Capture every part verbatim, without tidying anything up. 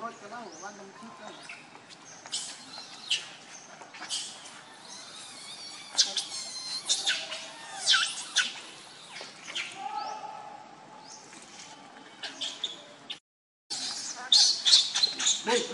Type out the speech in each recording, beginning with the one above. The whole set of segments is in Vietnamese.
coi cái nào của anh năm chiếc đây. Đây,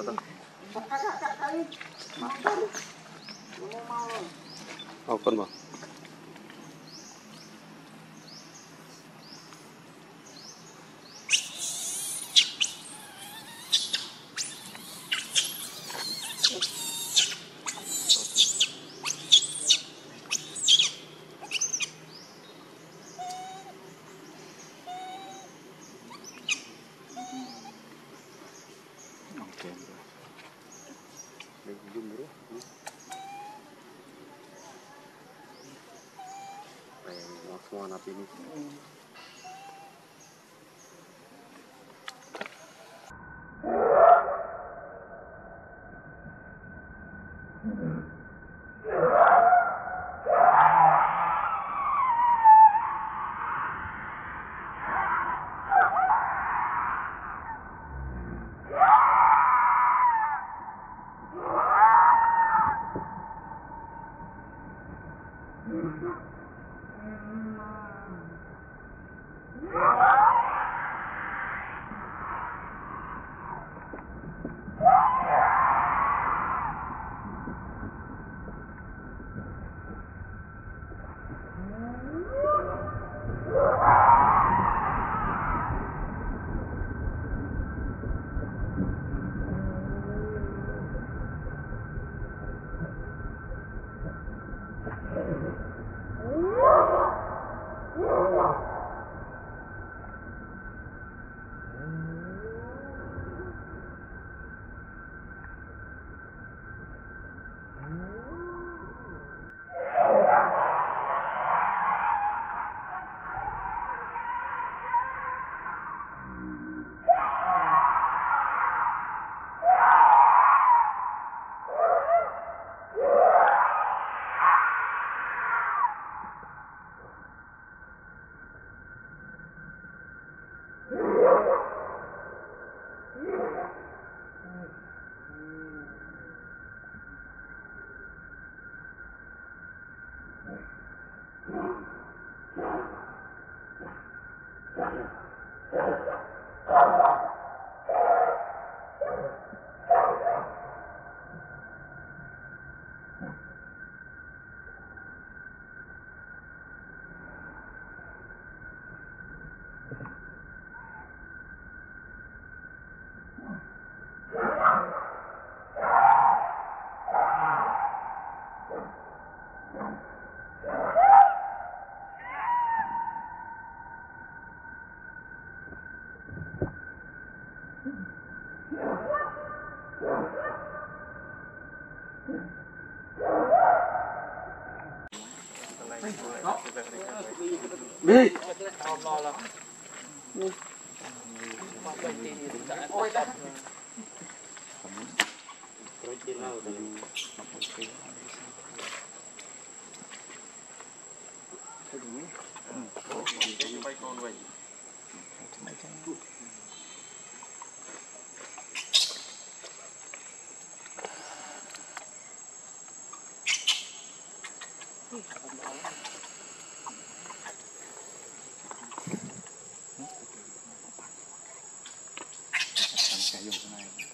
to. Open ba? Oke, bro. Belum, bro. Kayak semua napi ini. Bi. Dùng cái này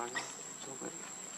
nói số vậy.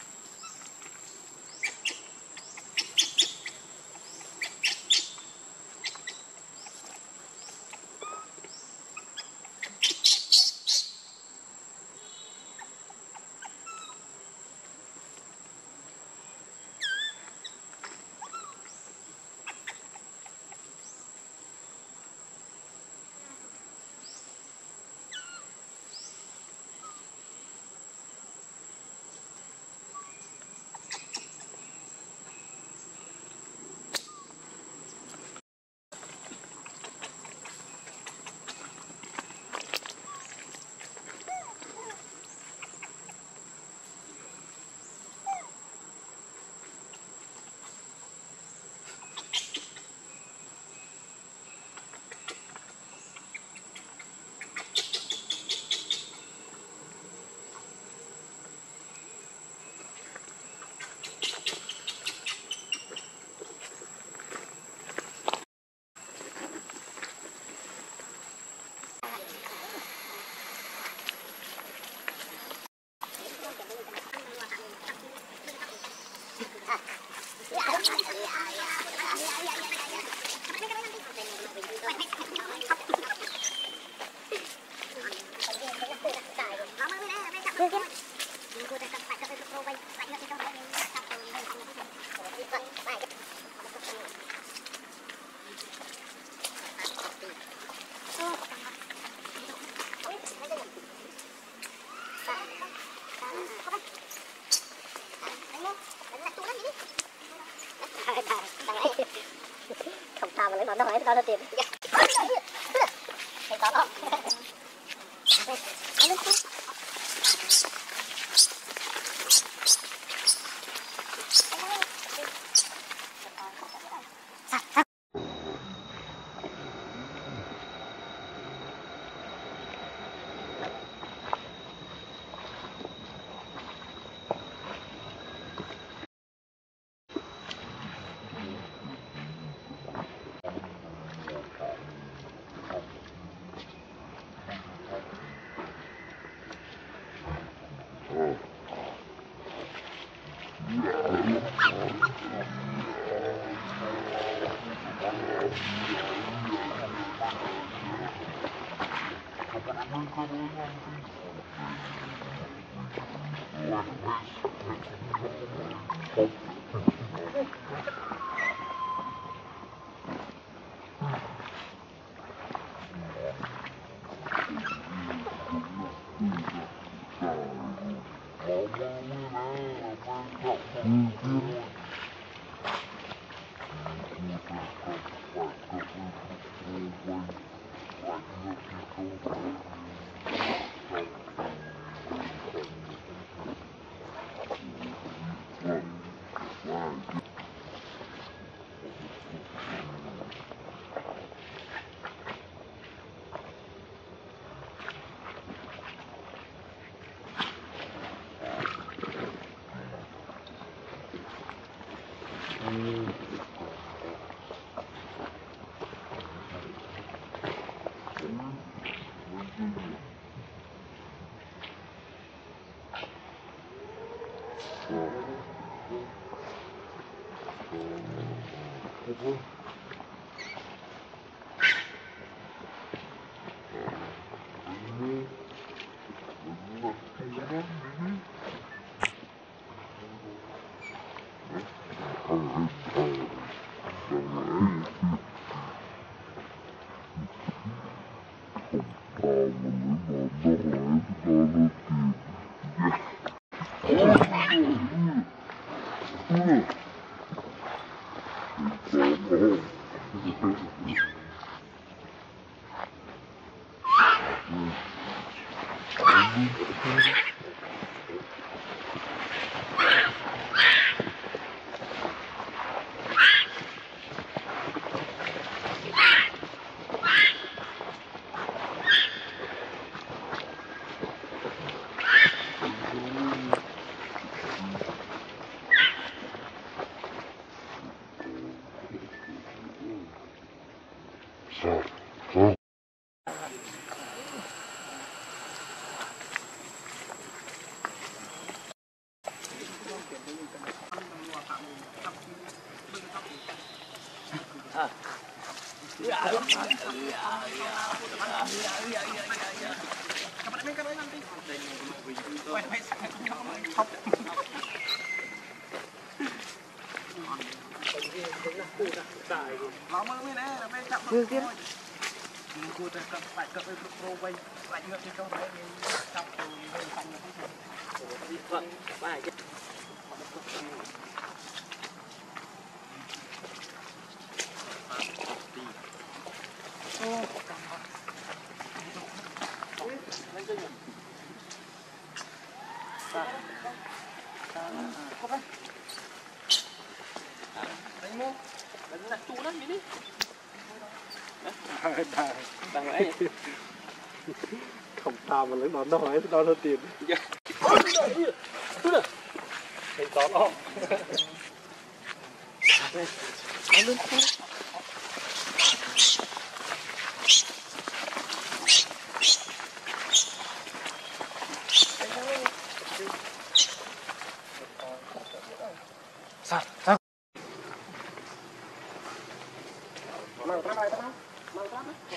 Không tao mà lấy nó hỏi tao nó tiền. Thấy có không? không tao mà lấy nó nói nó nó tiền thấy có không sao sao mang cái này tao mang cái này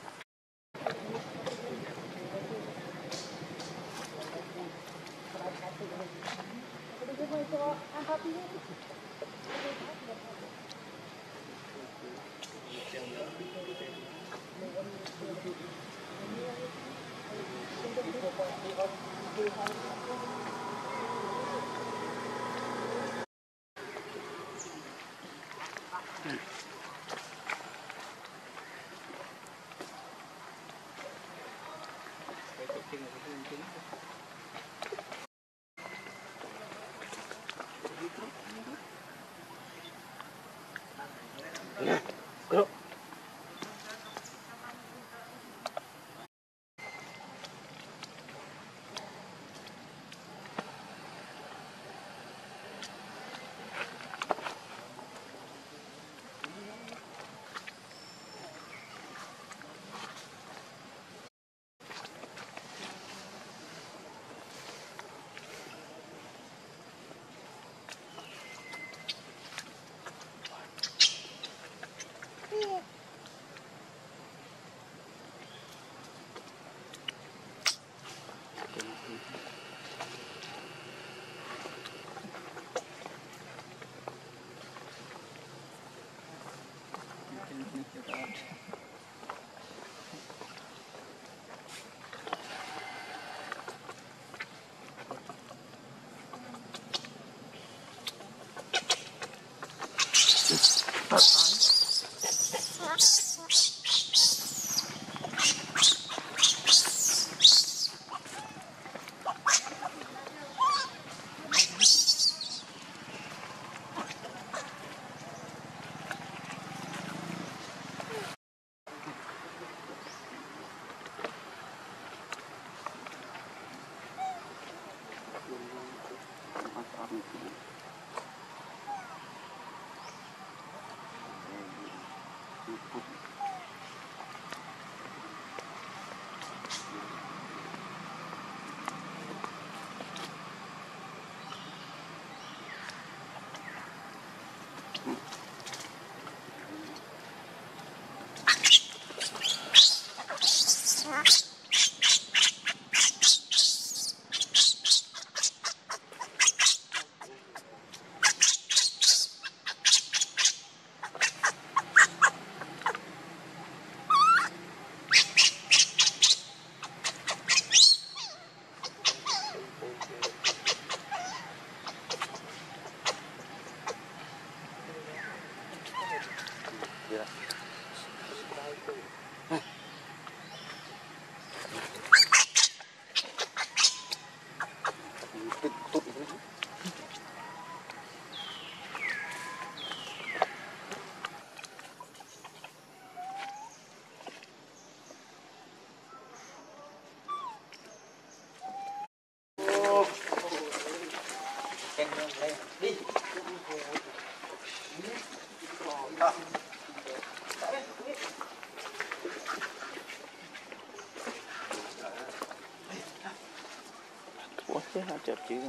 Ủa thế hả chợt chứ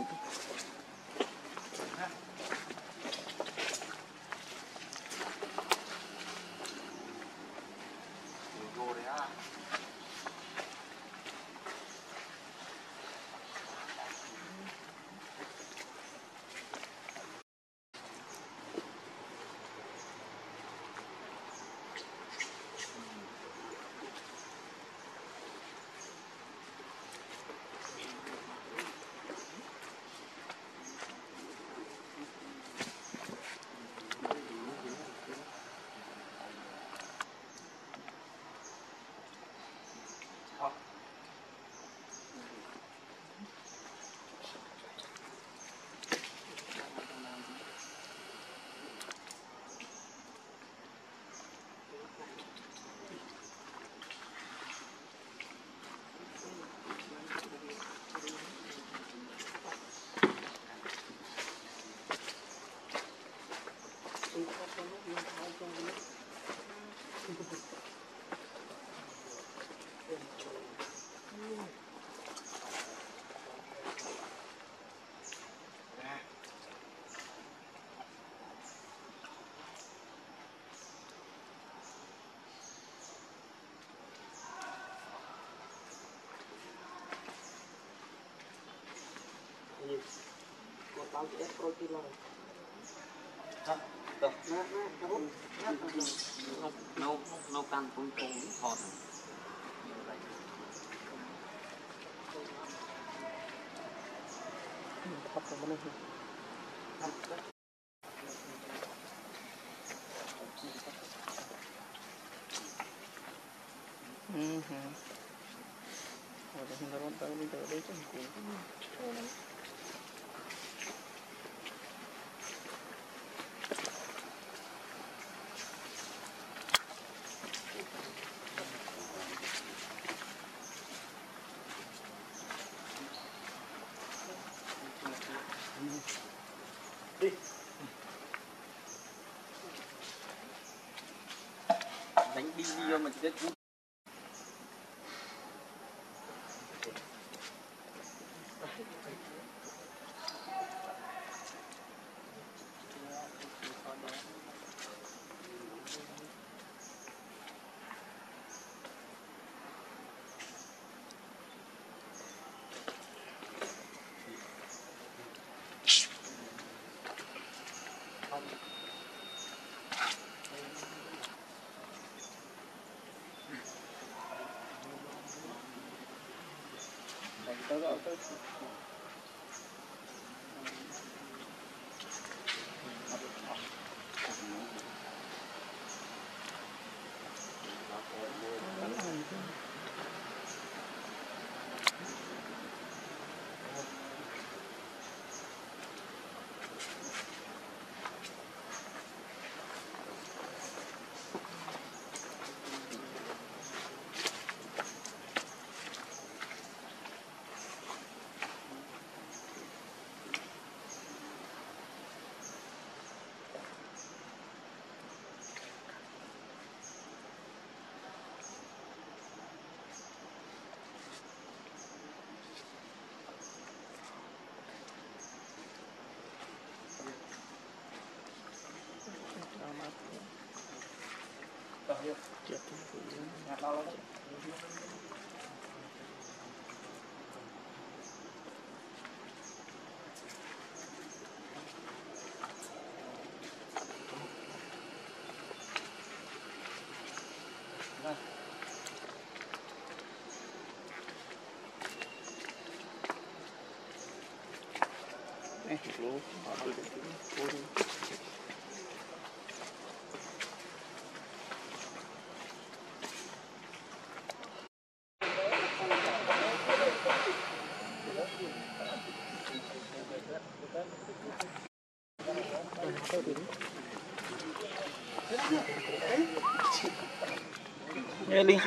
nấu nấu canh cũng cũng thọt ừ hừ rồi chúng ta bắt đầu đi tới đây chẳng cũng đi đánh video mà chỉ biết tới đó tới chết eh lu aduh turun nghe linh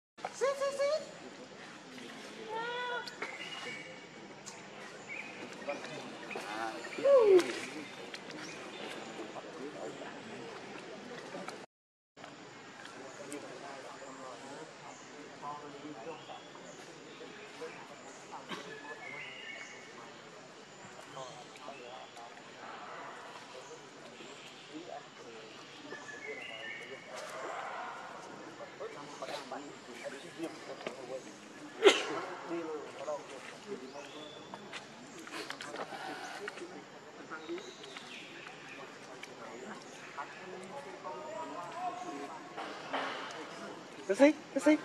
cái gì cái gì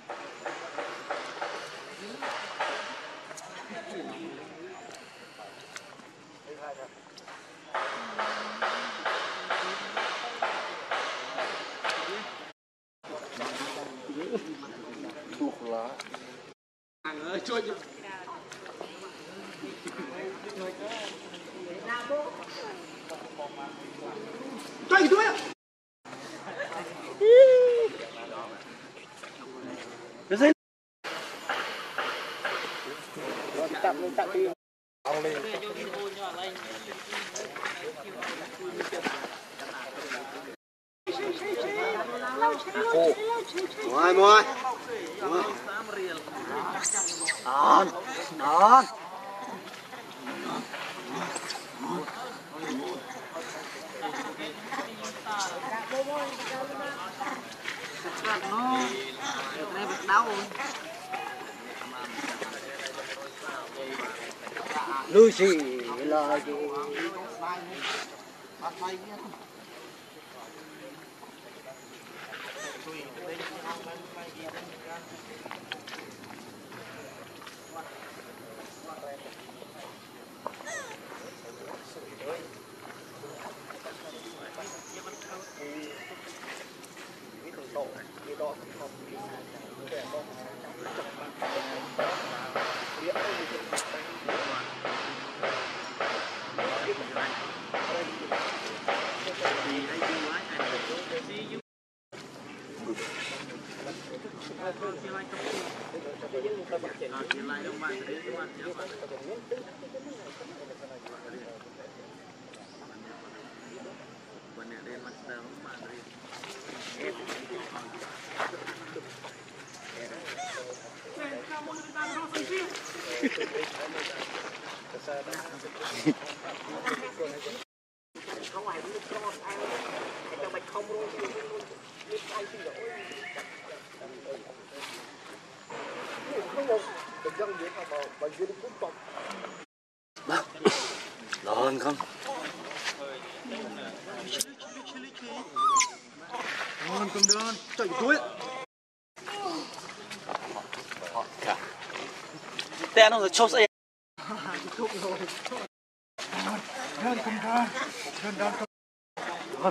thuốc lá anh ơi chui chơi đuôi cái gì chậm lên chậm đi ông lên cô ngoài ngoài ngon ngon nó được đây bật đau lưu xì là Đòn không? con con đơn chạy cuối Tên nó rồi chốt ấy. đơn con đơn đơn đơn con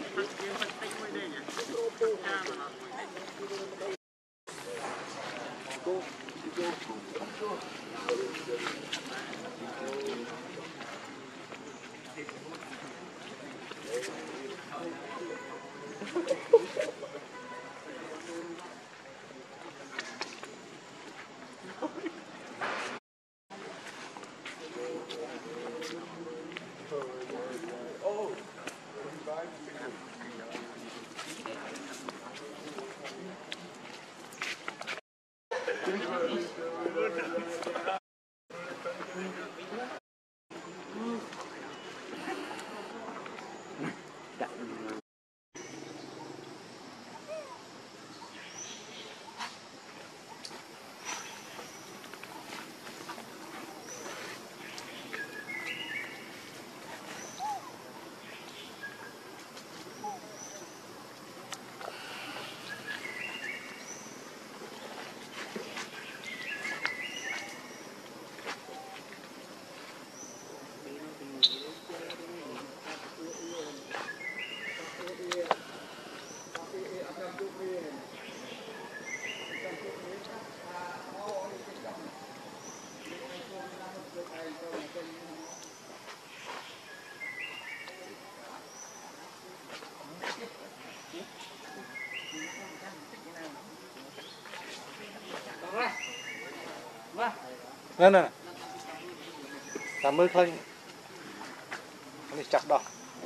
nè nè làm mưa khơi anh chặt đó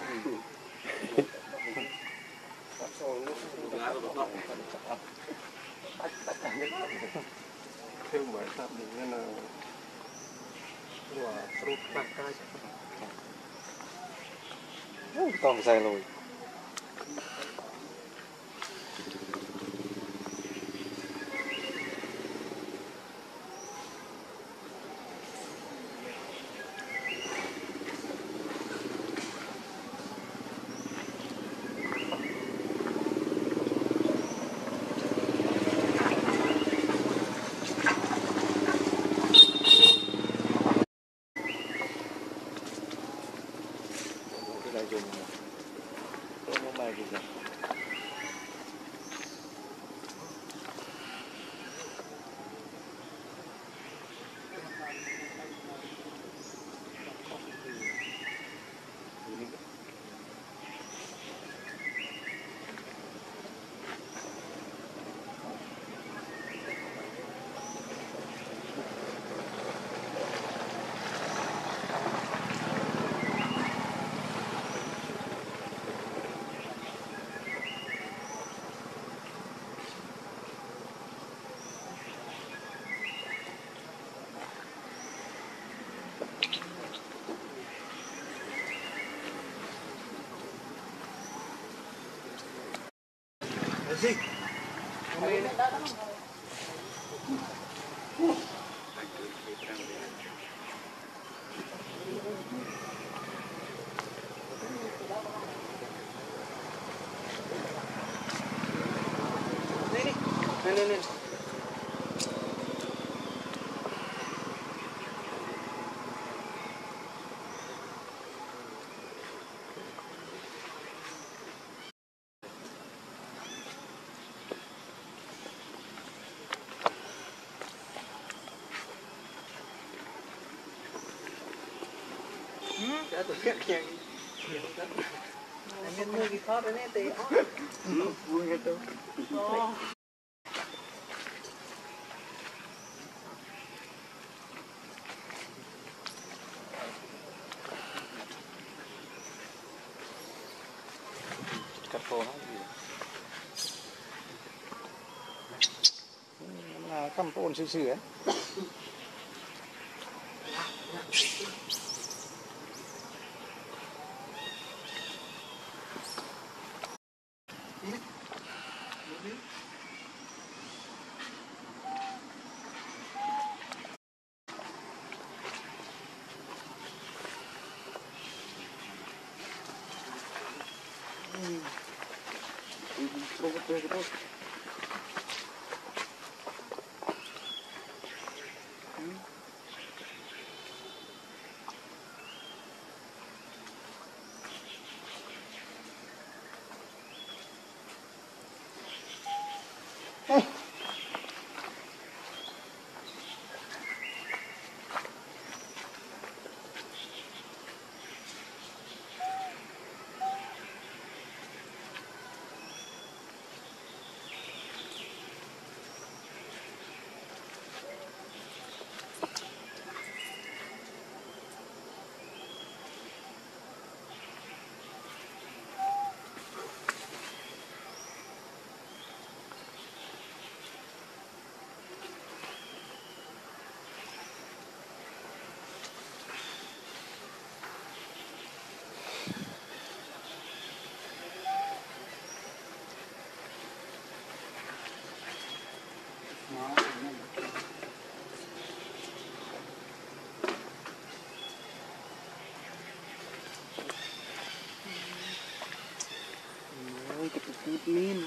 thêm bài tập mình nên là của rút bạc cay còn dài rồi dùng không có bài gì cả. Gì? Nih nih nih. Đã tổ chức nhạc anh nên mua cái khó đấy nè thì vui nghe tôi cắt cô nó gì là cắm ôn sửa sửa min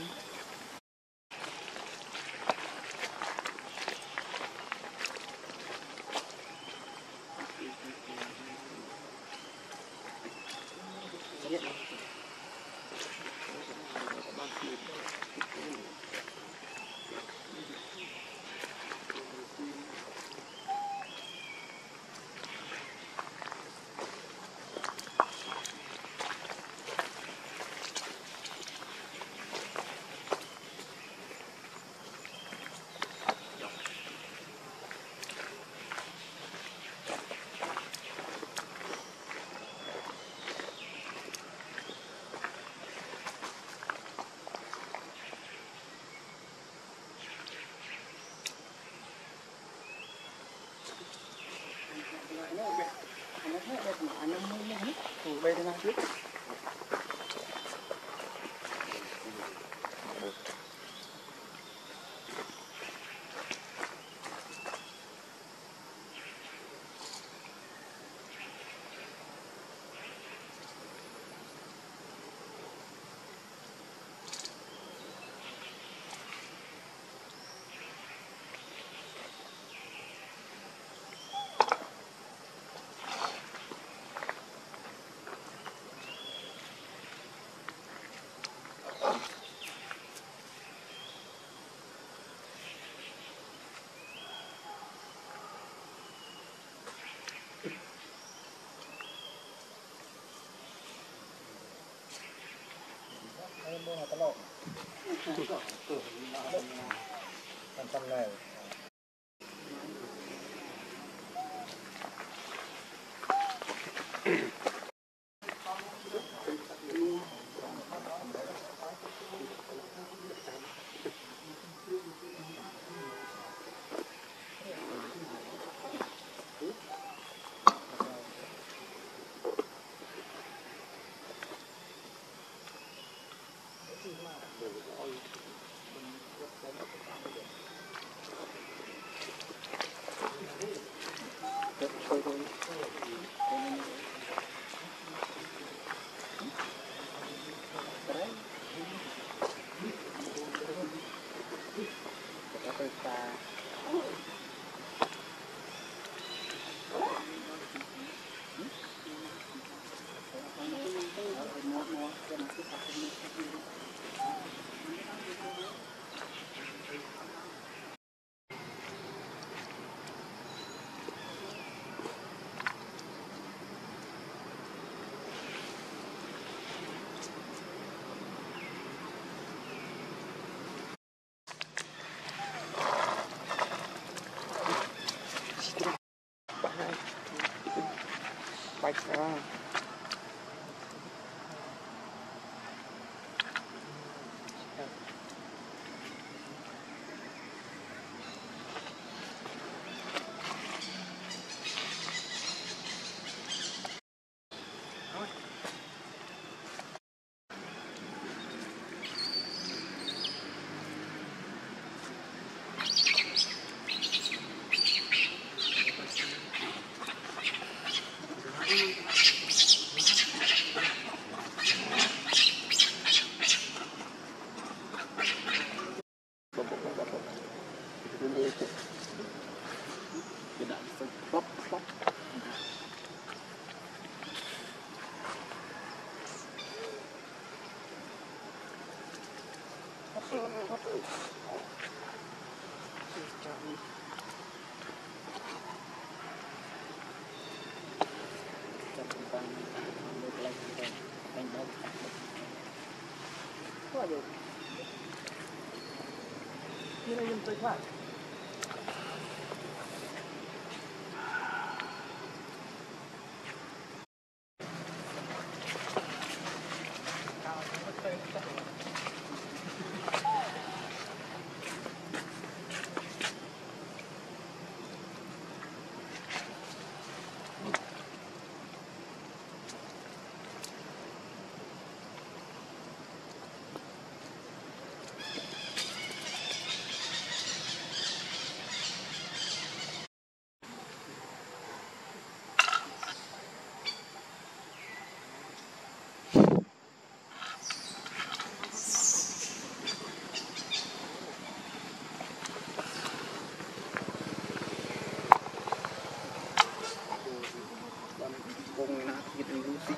bay đi nào trước trăm này bạch ra cùng nó thì tình Lucy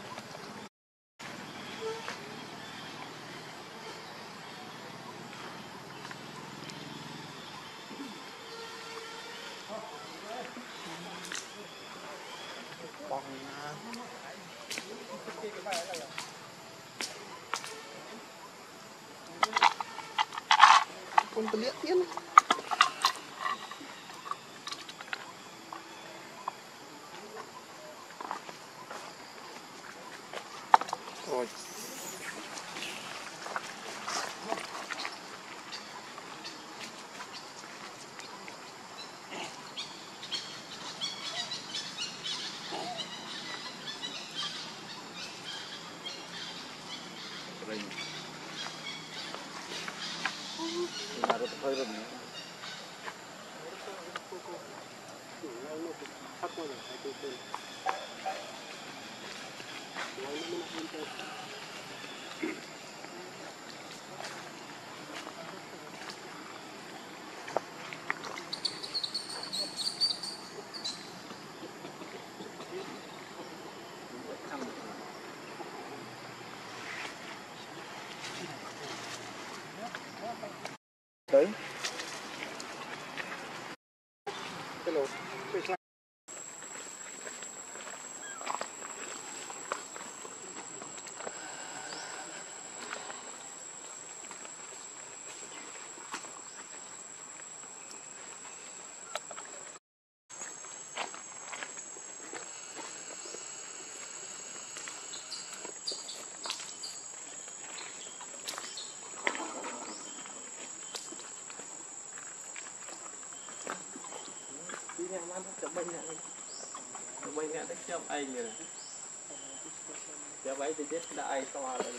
bong con tơ liếc tiên rồi hơi rồi đấy cái lỗ nhà mang chụp bên này chụp bên này chụp anh rồi chụp ấy thì chết đã ai to rồi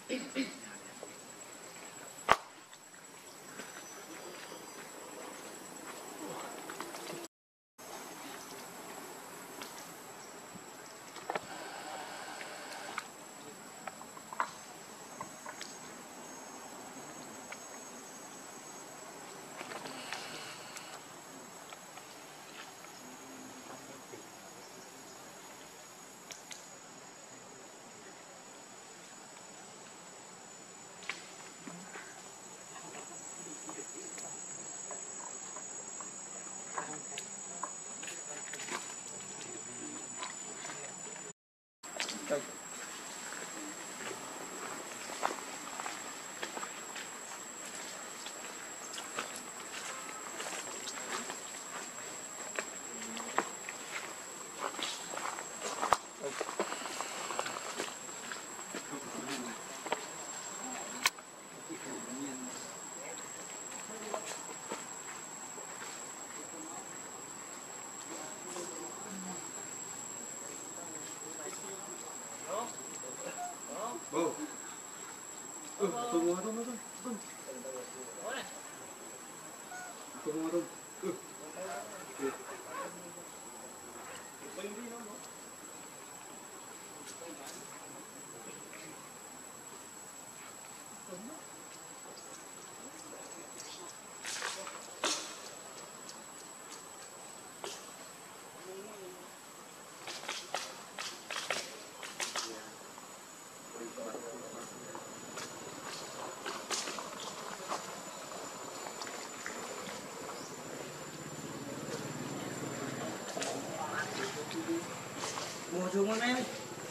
Mùa xuống con em.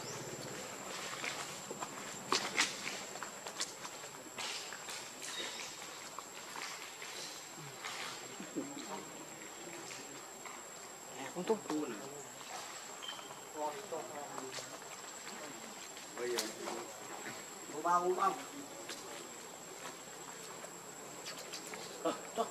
Con tốt cu này. Bây giờ có bao không bao. Ờ, tốt.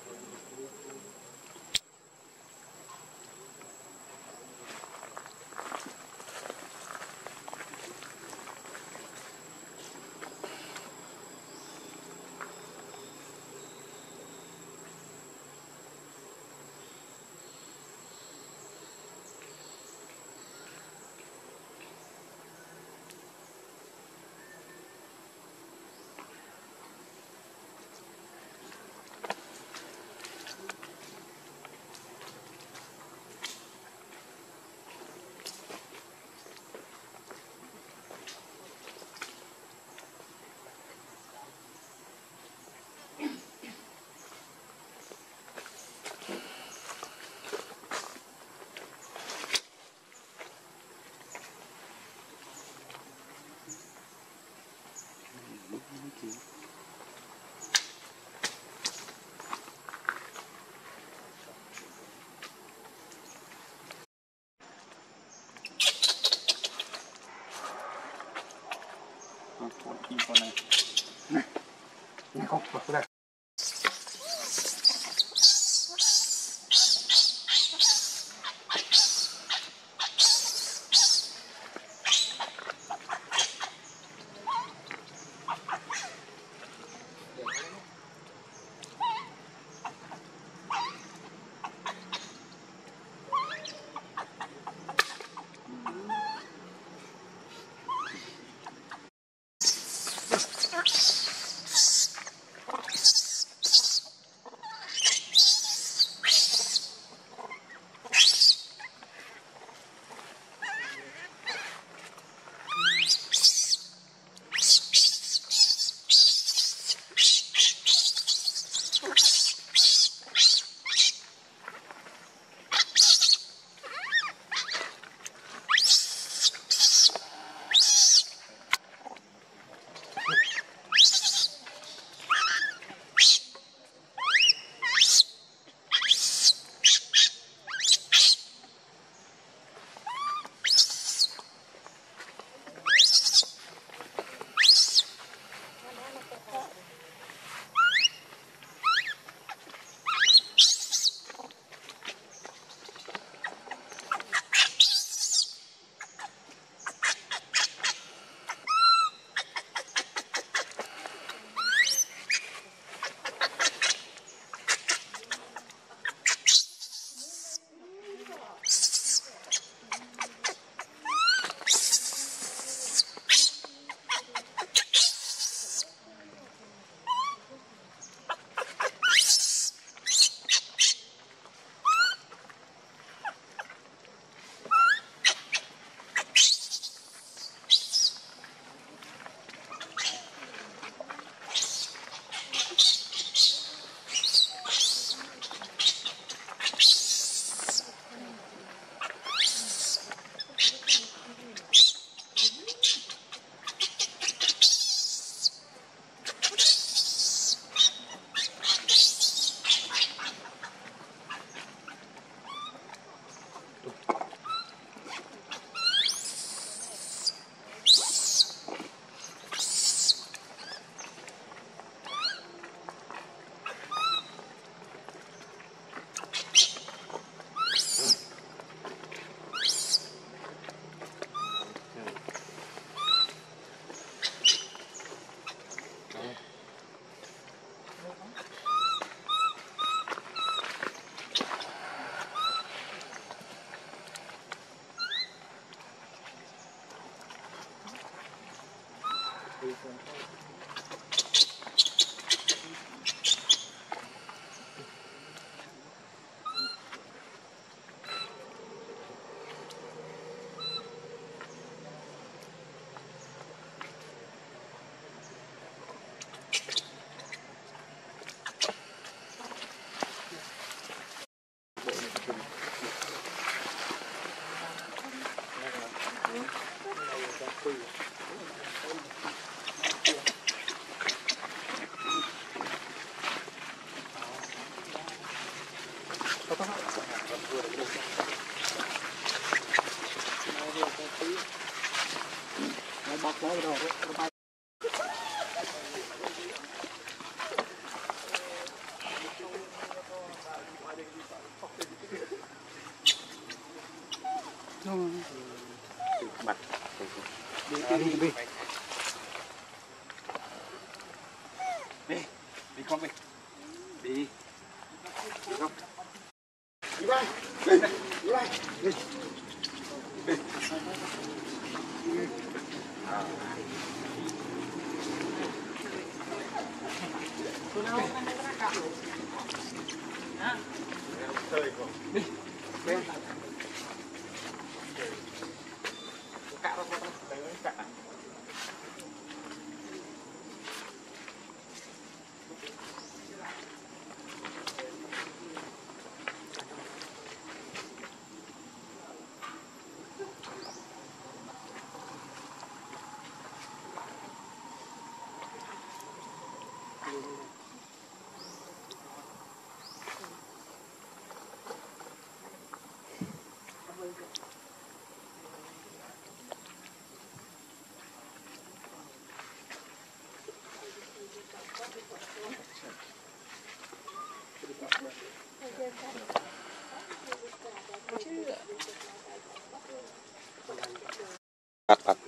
Con này này này không bật ra. bọc nó rồi mặt đi đi đi đi đi đi con đi đi đi con đi bay đi đi bay đi chơi con đi đi cạ nó con tới cạ Bắt bắt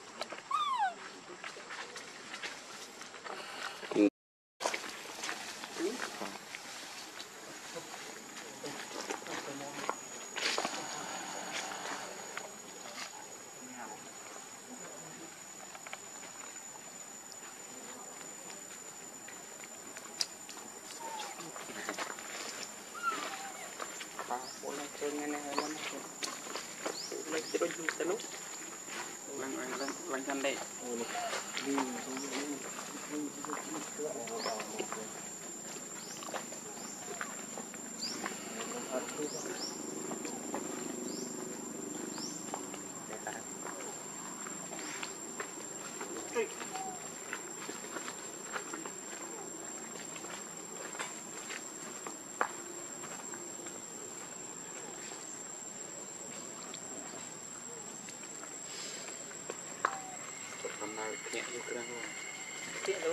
boleh keren này lắm lấy cái đôi chút nữa lăng lăng lăng lăng chân đây nhẹ như cơn luôn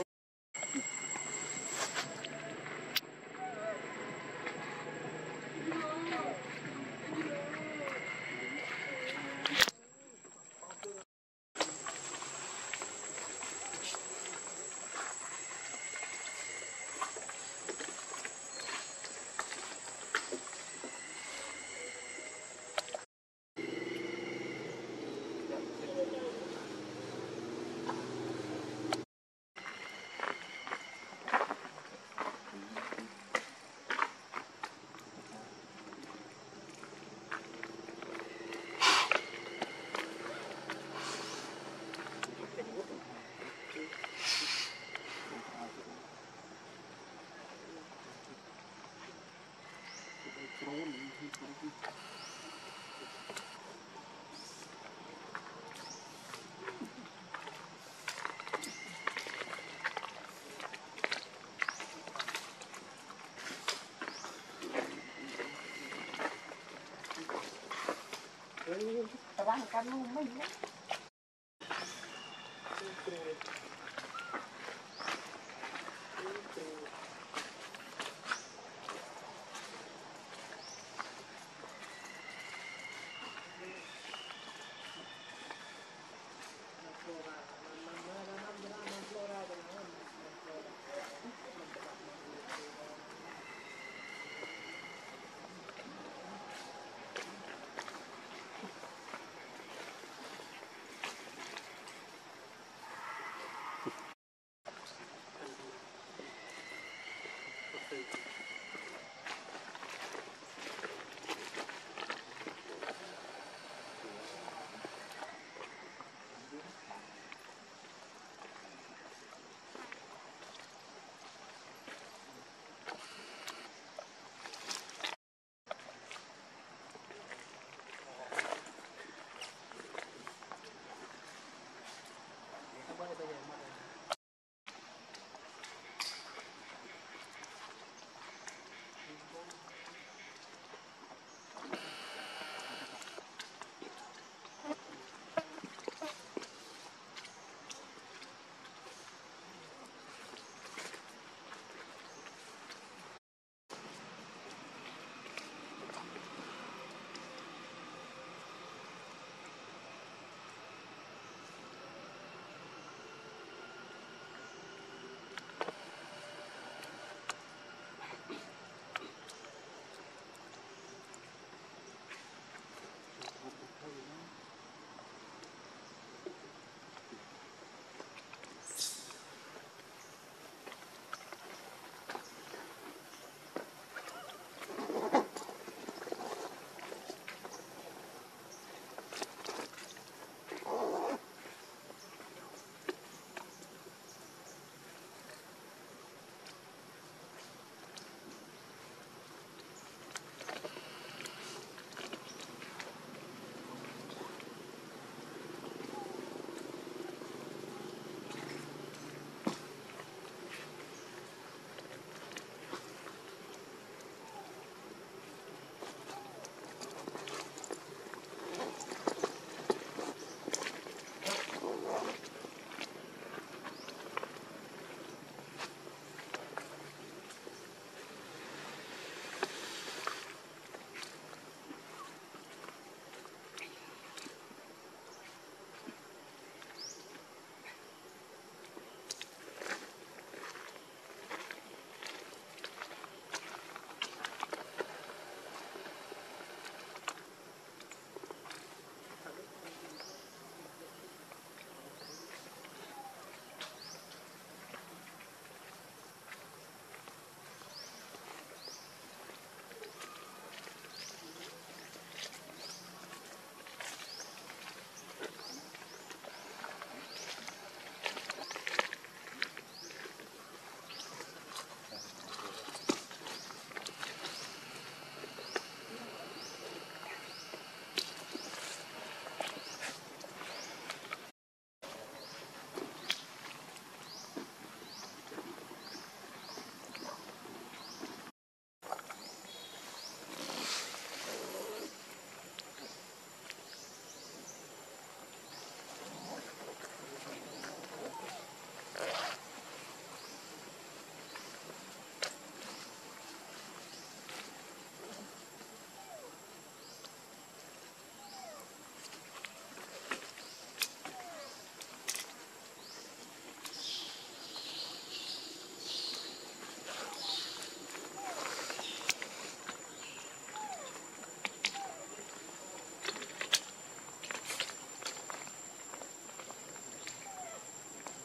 tao bán cam nó không mấy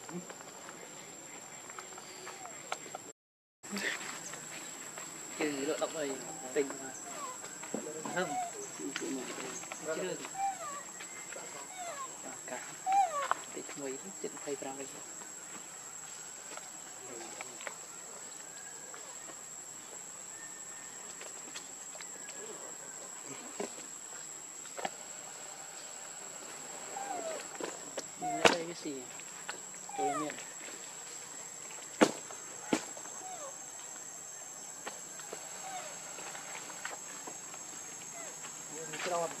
Chứ lộ động này tình thơm chứ cả thì mấy chuyện thầy ra đây đây cái gì tôi miệng micron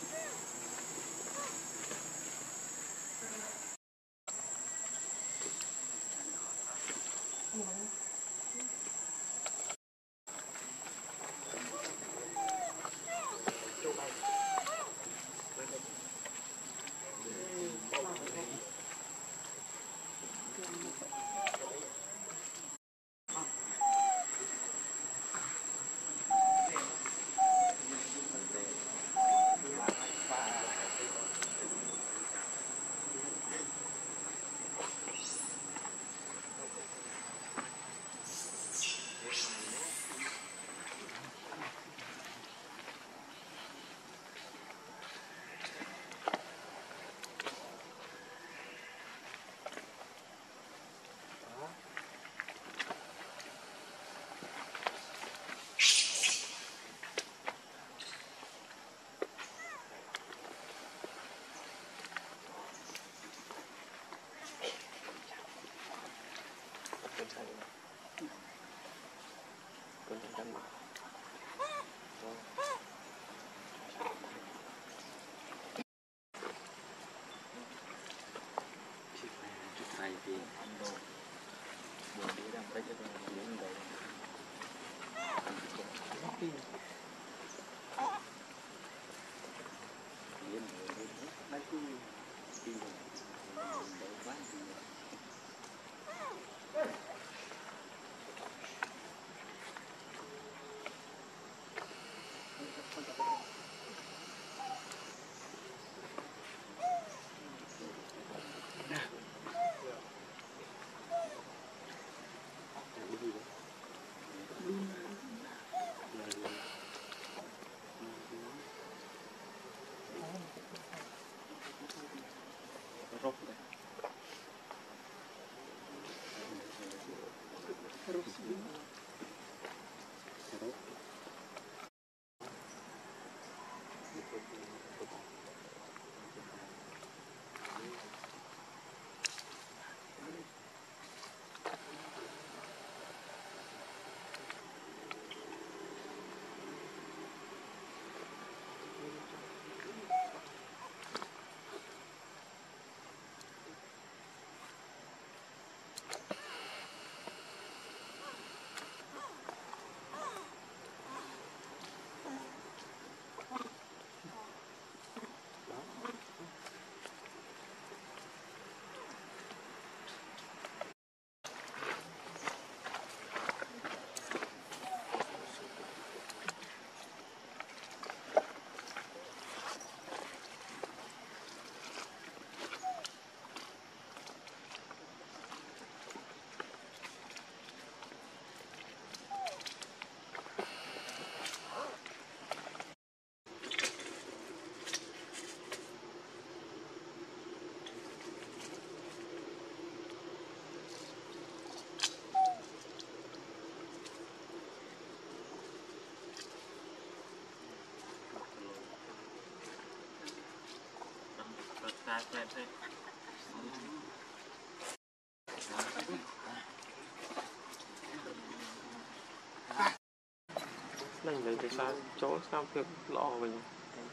Nên lấy cái sao chỗ sao việc lọ mình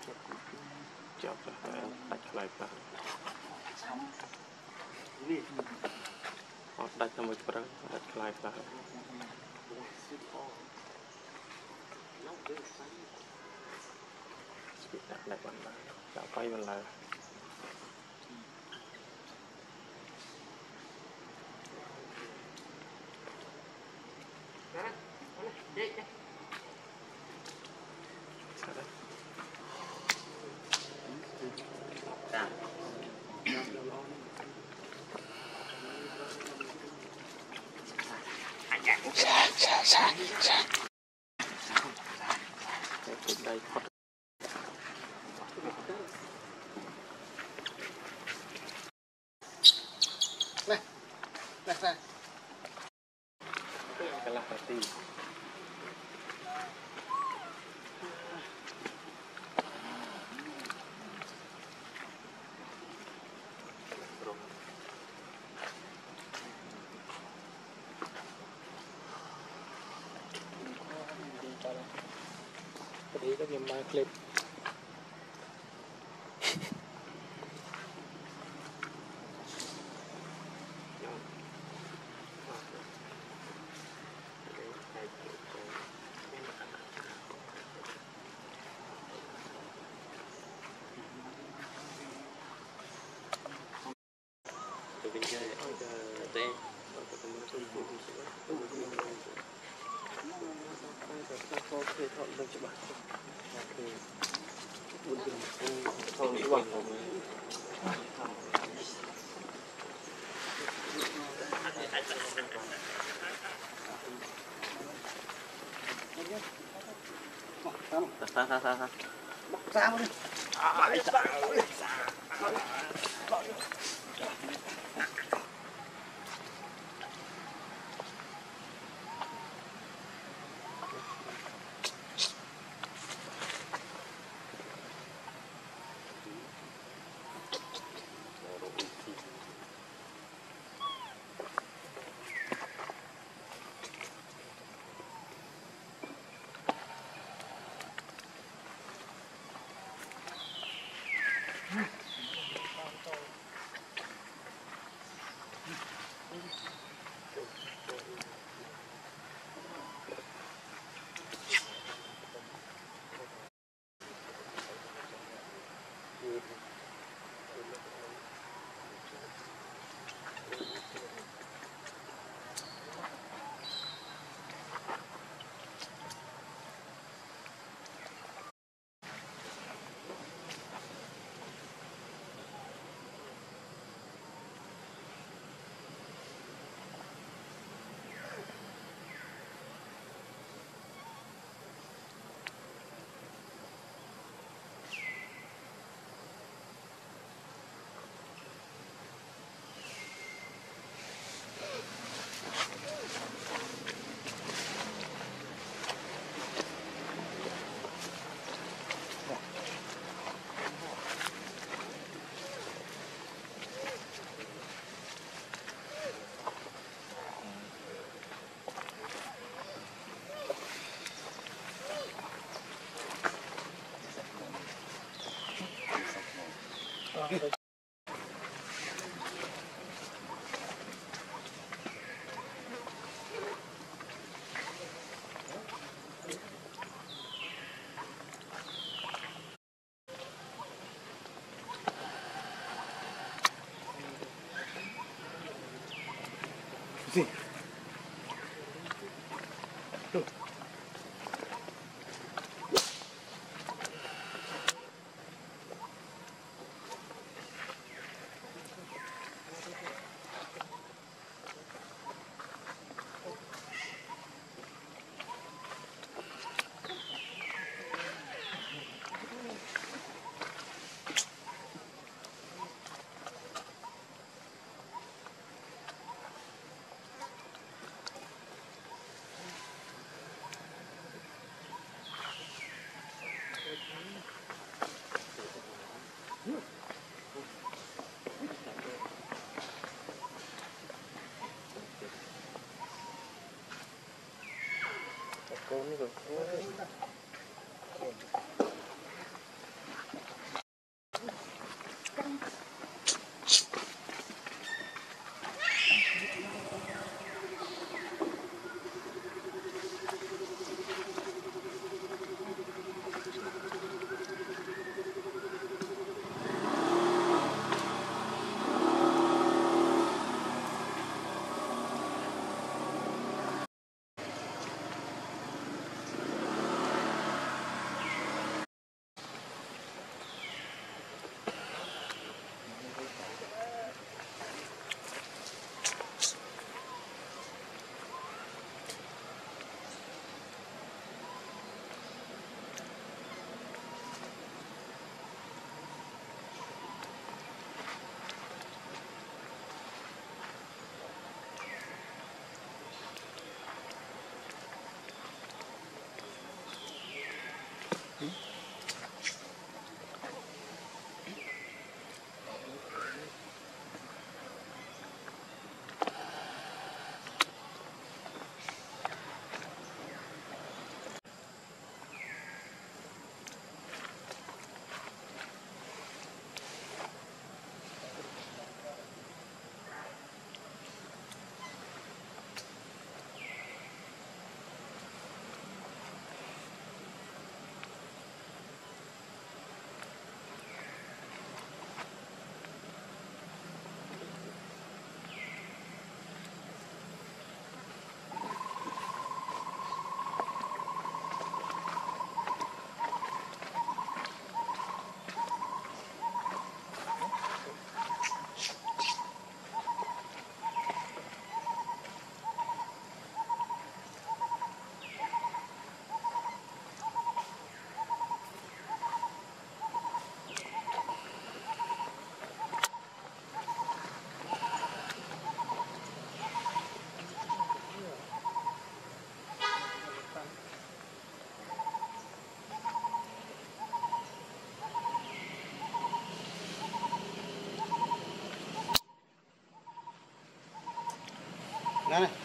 chọc rồi đặt lại vào họ đặt cho một phần đặt lại vào đặt lại bằng lại quay bằng lại đây thoát này này này cái là phải tìm cái đấy có nhiều mai clip từ bên chơi đây ta ta ta ta Sao đi? Nghe này.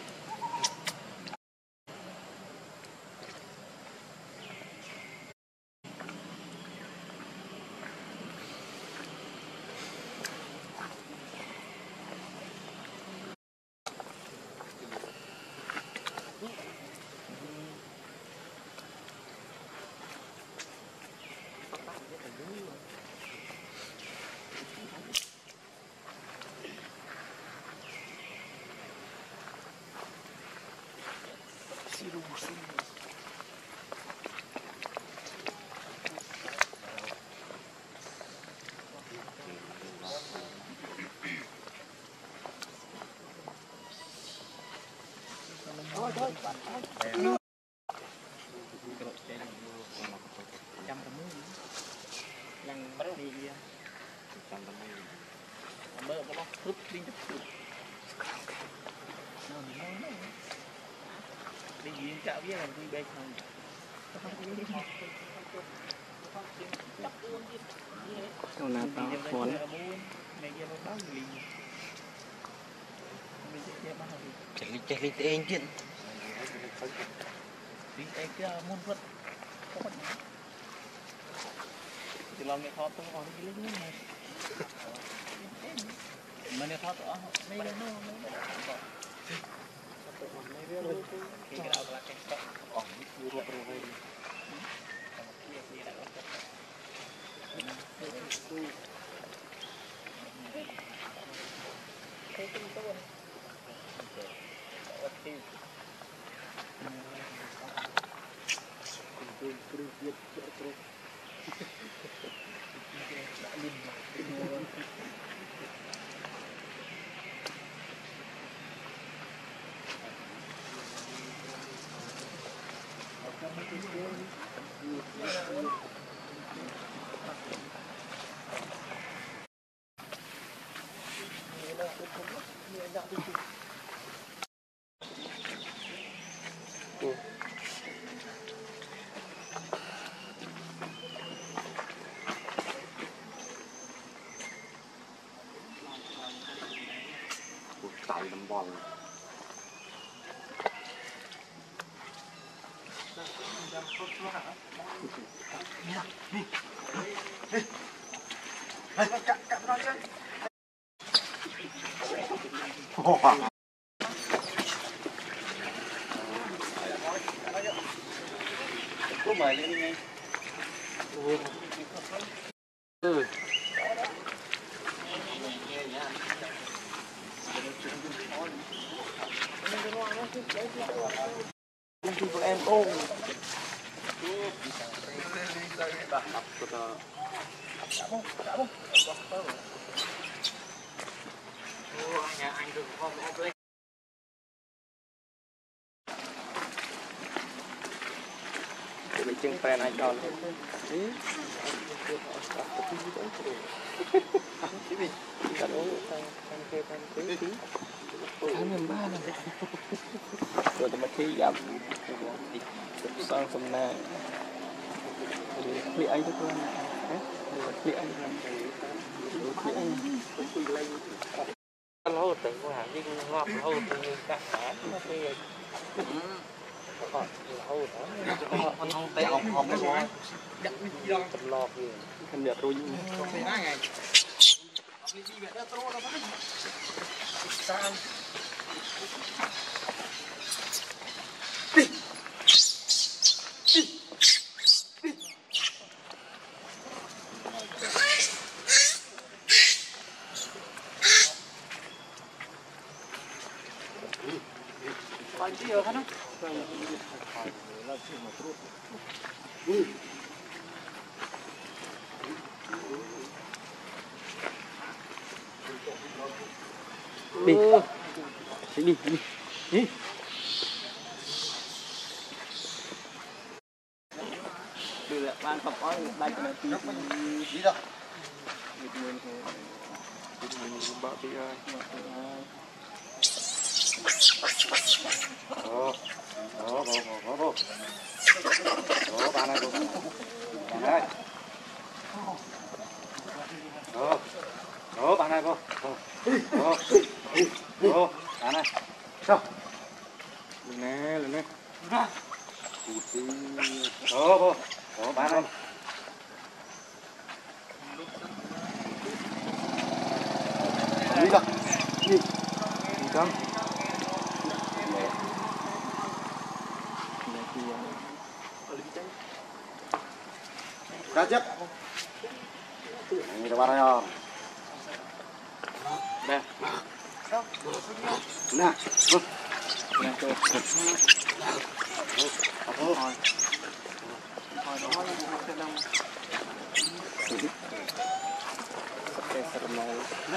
Câu nào tao muốn chạy lên chạy lên tới anh chuyện đi anh kia muốn vật thì làm này khó tôi còn cái lính này mà này khó tôi đây là nó cái nào là cái tóc ỏng như ruột rồi đây cái tinh tôi Chạy đầm bò. Có mời lên đi ngay. Ừ. Em ôm. Nhà anh đừng có ôm lên. Để chân pren anh cho lên. Cái gì? Cả đó thằng thằng kia thằng tí tí. Thằng em ba này. Rồi tụi mình khi gặp sang phần này. Liệu anh cho tôi ăn. Liệu anh làm liệu anh. Lâu từ của hàng đi ngọt lâu từ cả hả nó kia. Lâu đó. Con không tay học học cái gì. Đặt đi đâu. Cầm lọt gì. Cầm nhật rồi. ba ngày. Đi đi vậy đó tôi đâu có. Sao? Đi. Đi. Đi. Còn gì ở không? Đi. Đi đi đi. Đi. Đưa lại ban cặp áo đây cho nó tí. Đi đâu? Đi nguyên thôi. Đi nguyên bảo đi ơi. Đó. Đó, đó, đó, đó. Đó, bạn này, bạn này. Đó. Đó, bạn này vô. Đó. Đó, bạn này. Sao? Đó, đó, đó, bán anh. Đi đâu? Đi. Đi không? Cá chết. Ini depan aja. Đây. Nah. Nè tôi. Thôi. Thôi đó sẽ đông. Sẽ sợ màu.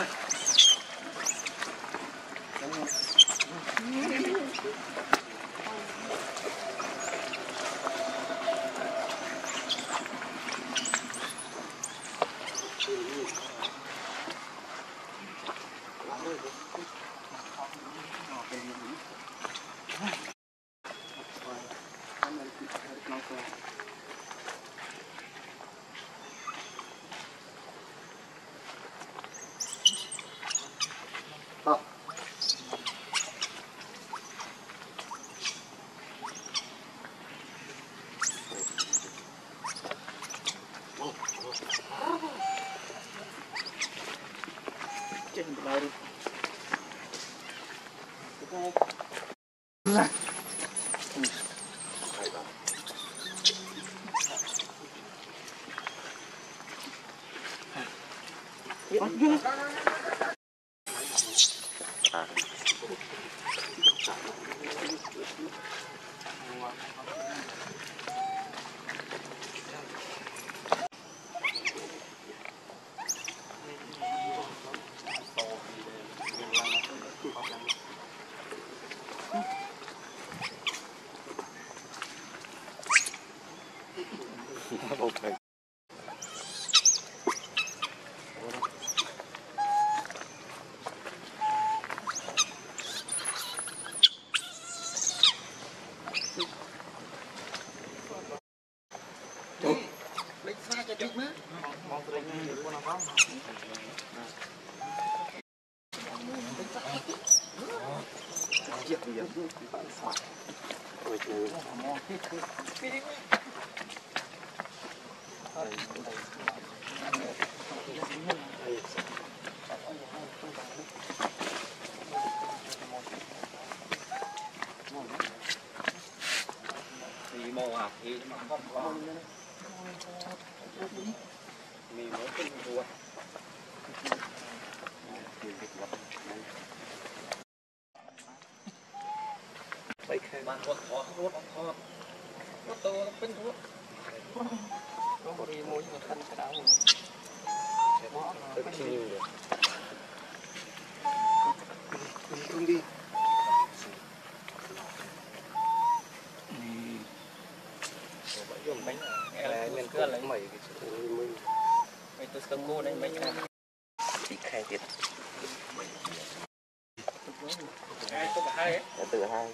Đó. Trên bờ đi. Ok. Lấy xa cho chút nữa. Mong tôi đánh được con nào không? Chết bây giờ. Ôi trời. Thì màu à thì mà không có. Mình mới tin ruột. Bây giờ bạn ruột khó ruột khó. Ruột to nó pin ruột. Có một đi mua một thân cái đáo rồi. Được chi nhiều được. Không đi. Dùng bánh là nguyên cơ lấy mày cái chỗ mình mày tôi cầm cô đây mấy cái thì khai tiệt hai tôi cả hai ấy Từ hai.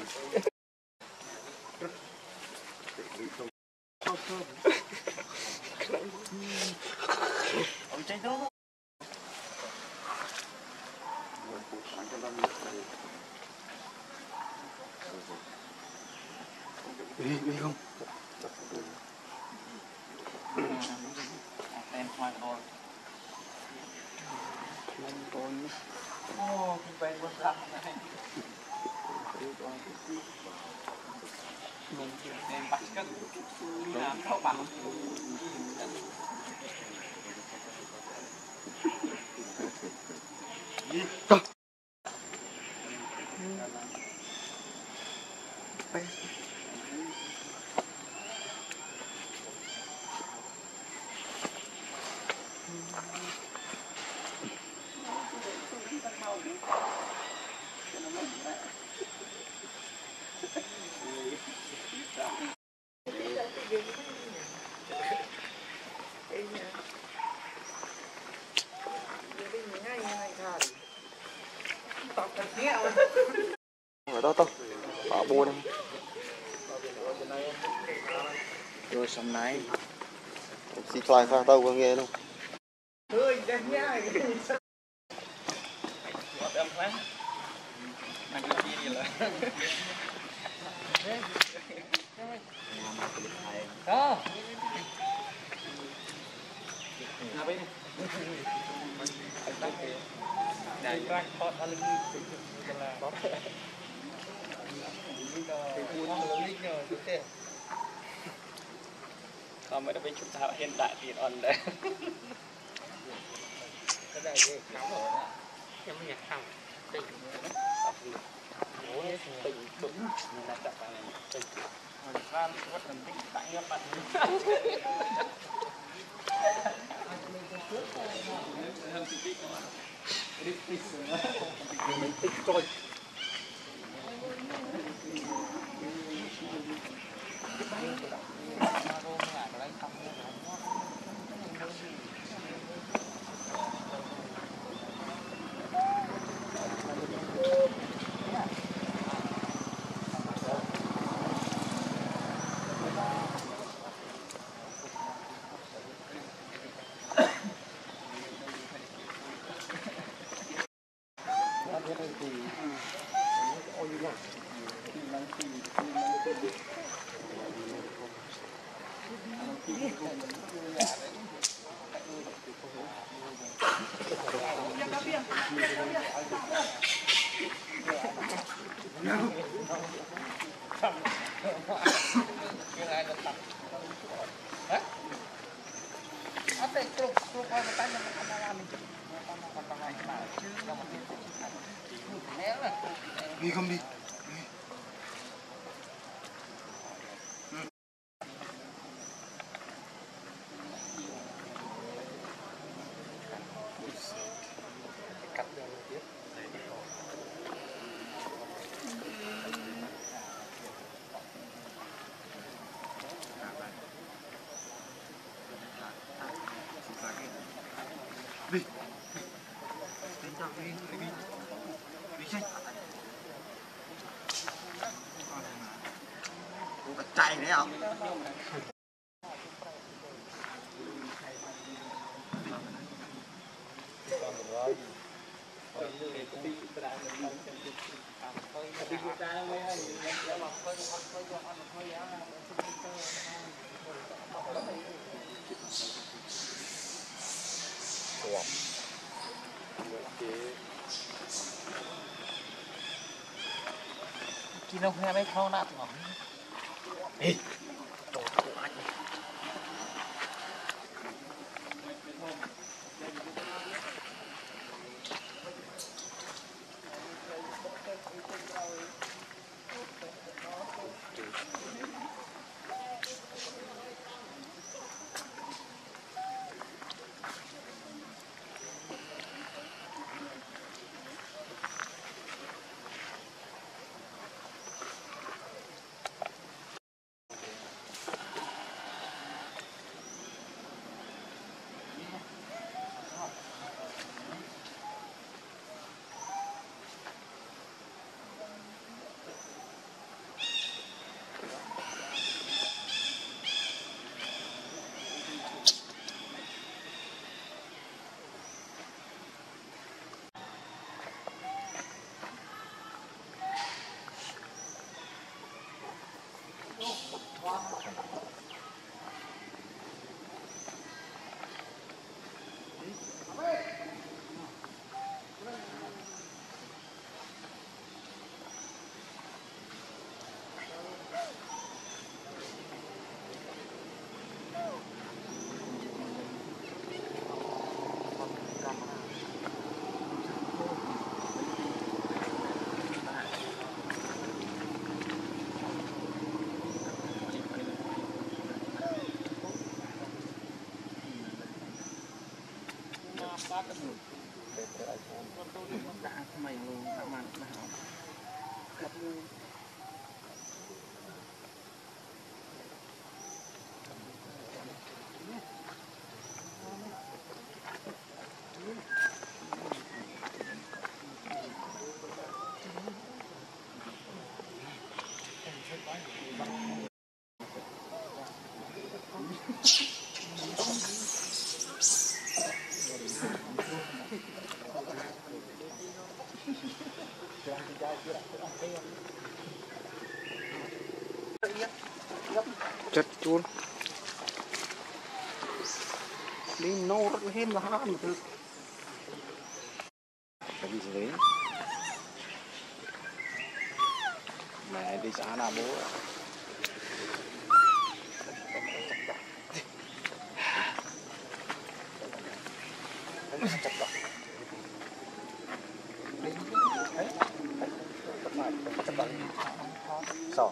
ông tranh đó Đi, đi không? em hoa rồi ô cái bên bên răng này em bắt cân làm khó bằng Ở đó to. Bảo bùa đây. rồi xong này Xì xoài pha tao có nghe luôn. ơi đẹp nhá em khoáng anh đi đi lại Đó. Nào bên này. Đây rác thoát ăn lưng là bóp. Cái buôn nó lớn nhờ chút thế. Còn mới đã bị chúng ta hiện đại thì on đấy. Cái này gì nóng rồi. Em mới nhặt xong. Tỉnh. Ủa, tỉnh đúng là đặt vào này tỉnh. Rồi ra bắt làm tỉnh tại nhập mặt. Mình tích coi. Đi không đi. Đi. Đi cho đi, đi. Đi chơi. Ủa chạy đấy không? Chị nông nghe mấy con nát ngỏng. Ê, trời ơi, anh. chật chuôn đi nô rất hiên là hát mà thứ cái gì đấy mẹ đi xã nào bố sao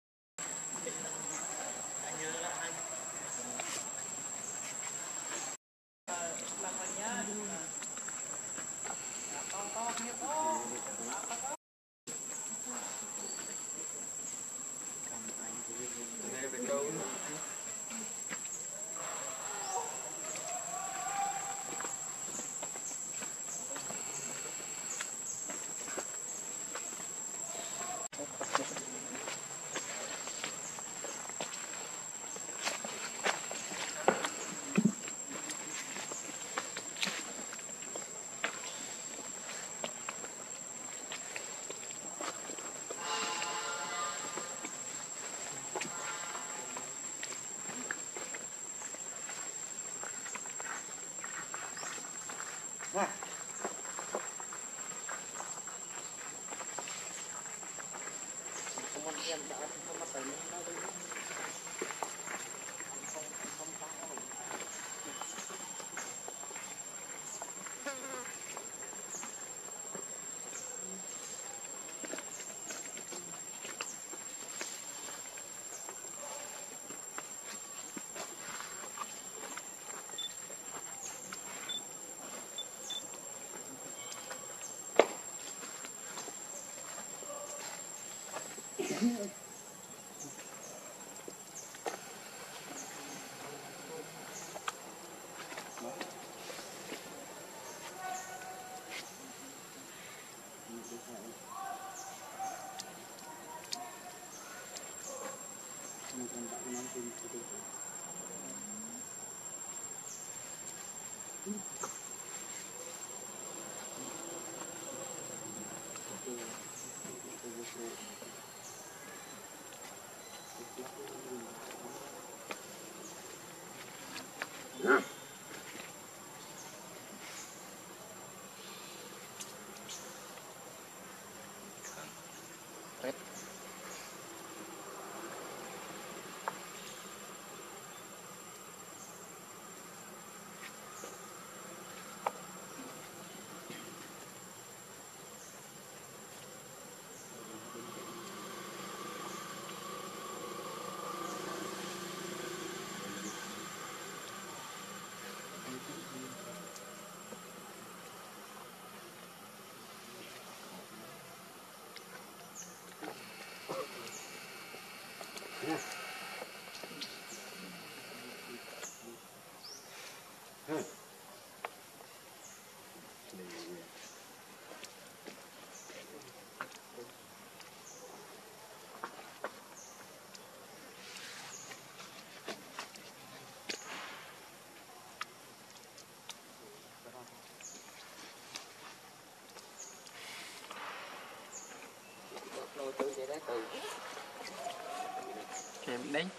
Kèm đánh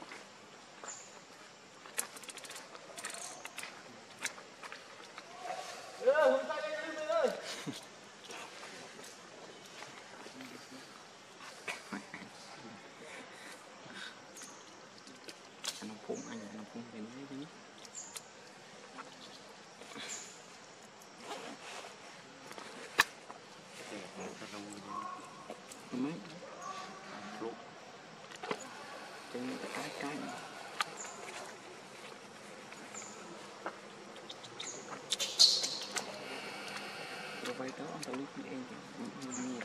nó phun anh nó phun đến cái gì mấy lụt trên cái cái rồi vậy đó anh ta lúc đi em nhiều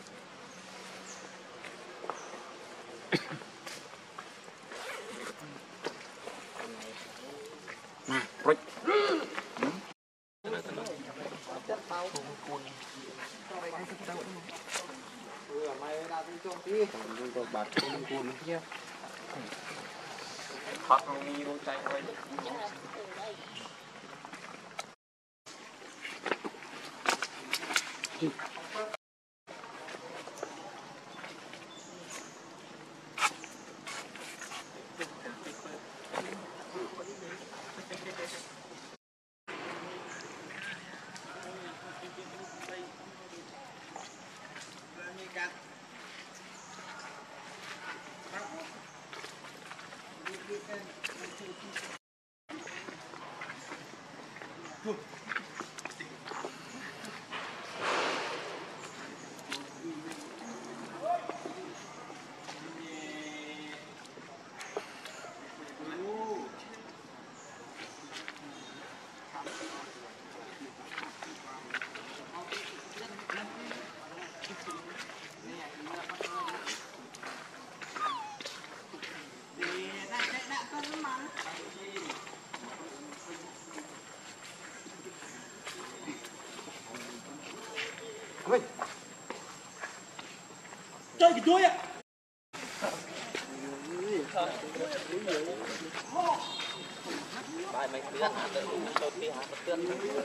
mà rồi bạc con cuốn kia hoặc đi đôi tay quay chơi cái chuối ạ. Bài mấy tiếng hả? Đợi uống đầu tiên hả? Một tiếng.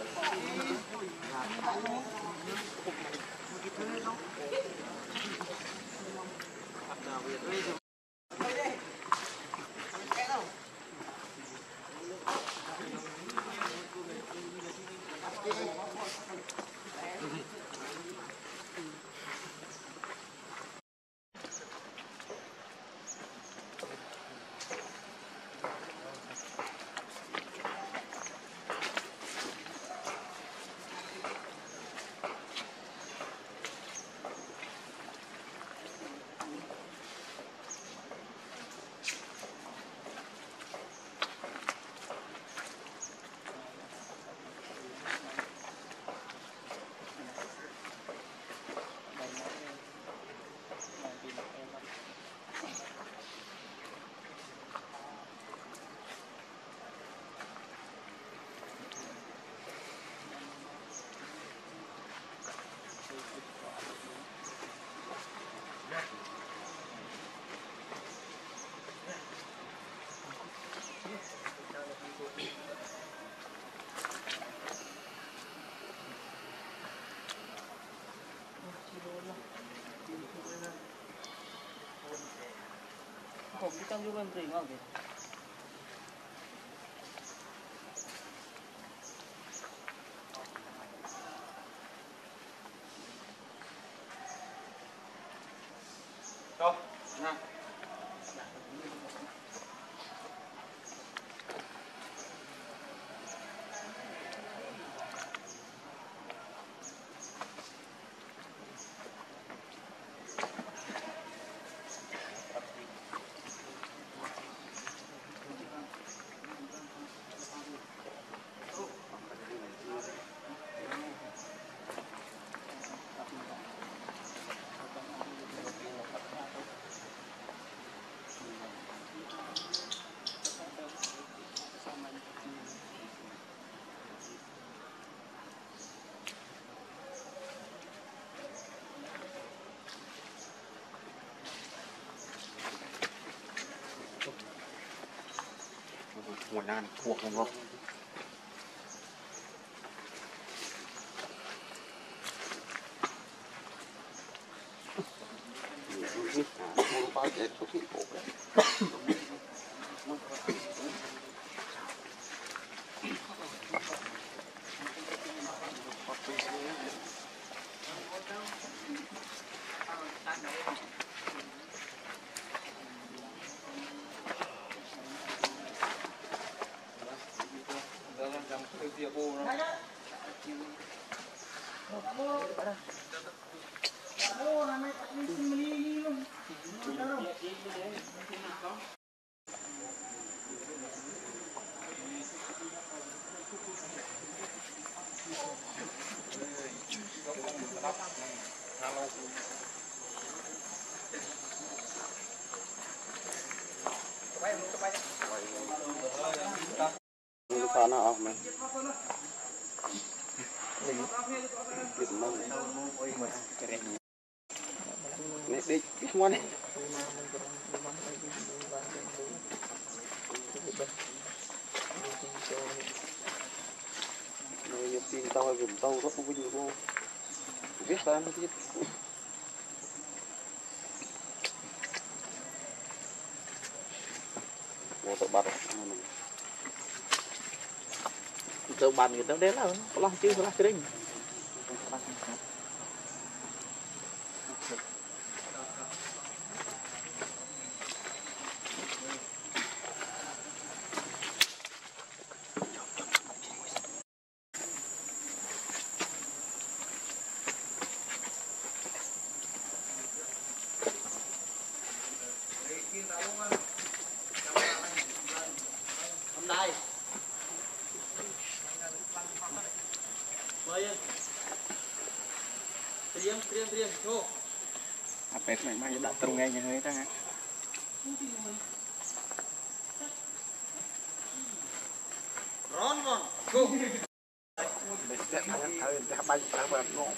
Không trong du lịch gì ngon kìa. Rồi, nè. Ngoài nan thuộc không không? Sao nó không mày? Này đi cái món này. Này nhập tiền tao gồm tao rất vinh vô. Biết sao nó biết. Vô tao bắt rồi. Tao bàn người ta đến là lo chứ lo chứ đinh. Hôm nay Triêm, triêm, triêm, vô. เป็ดไม่ไม่ดัดตรงไงยังไงตั้งฮะร้อนร้อนกูเด็กเด็กมันเธอจะไปจะแบบงง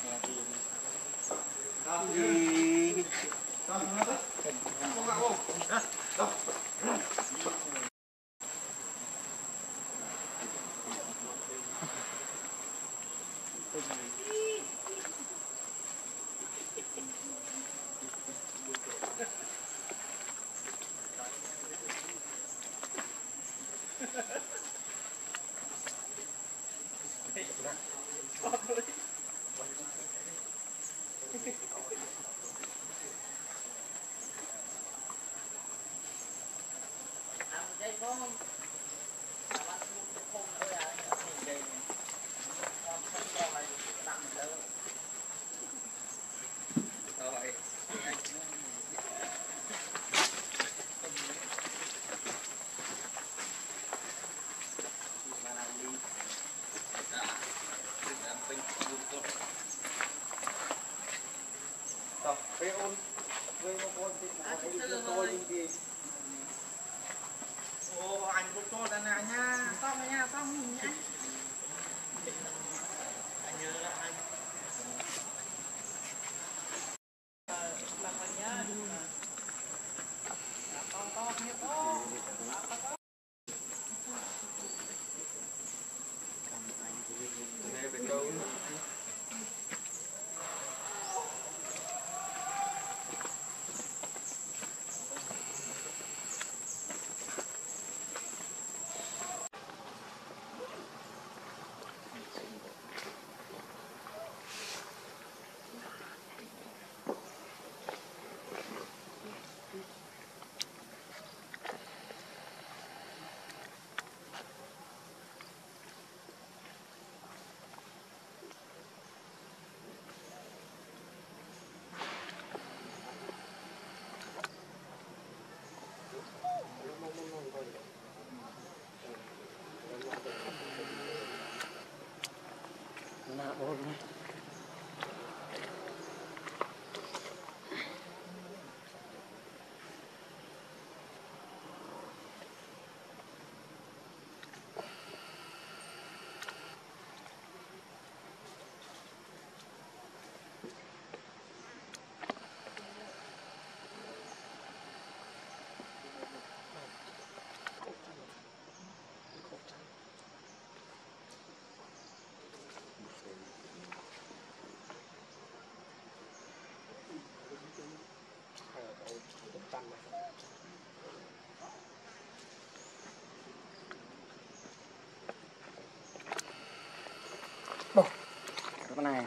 cái này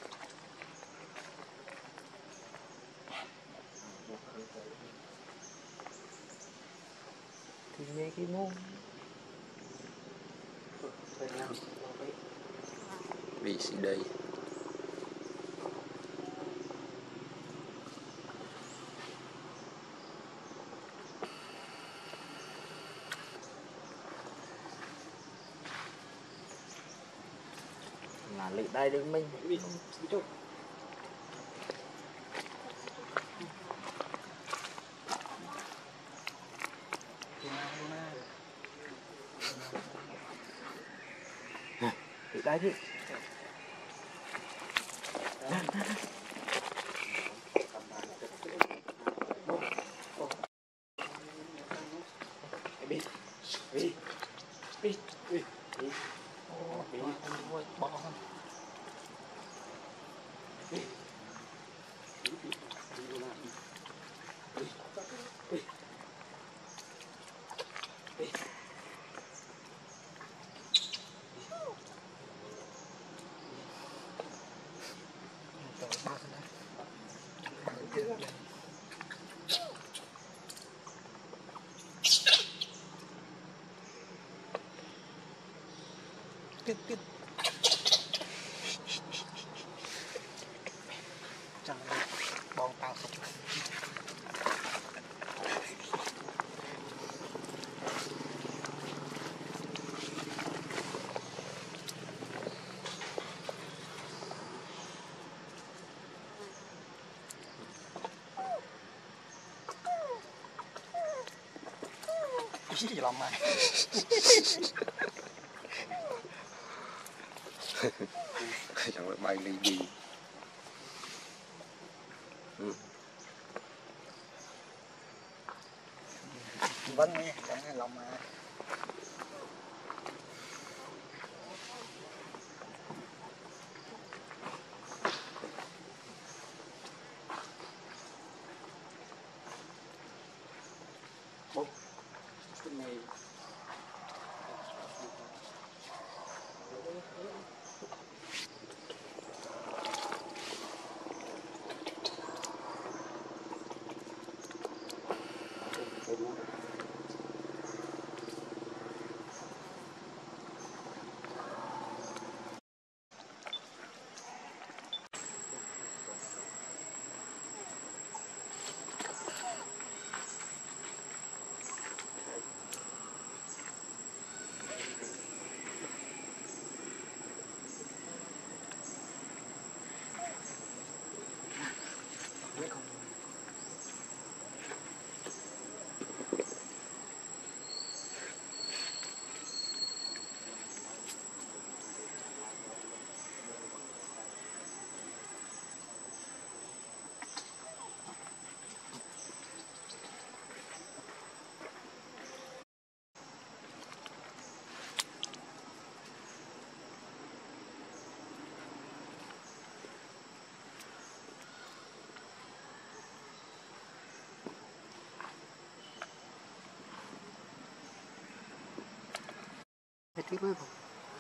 thì nghe cái ngu bị gì đây là lị đây đứng mình bị chút lị đây chứ bị bị bị bị bị bỏ tiếp tiếp chỉ làm mày chẳng phải bay đi đi vẫn nghe chẳng hay lòng mà bốc cái này tiếp với không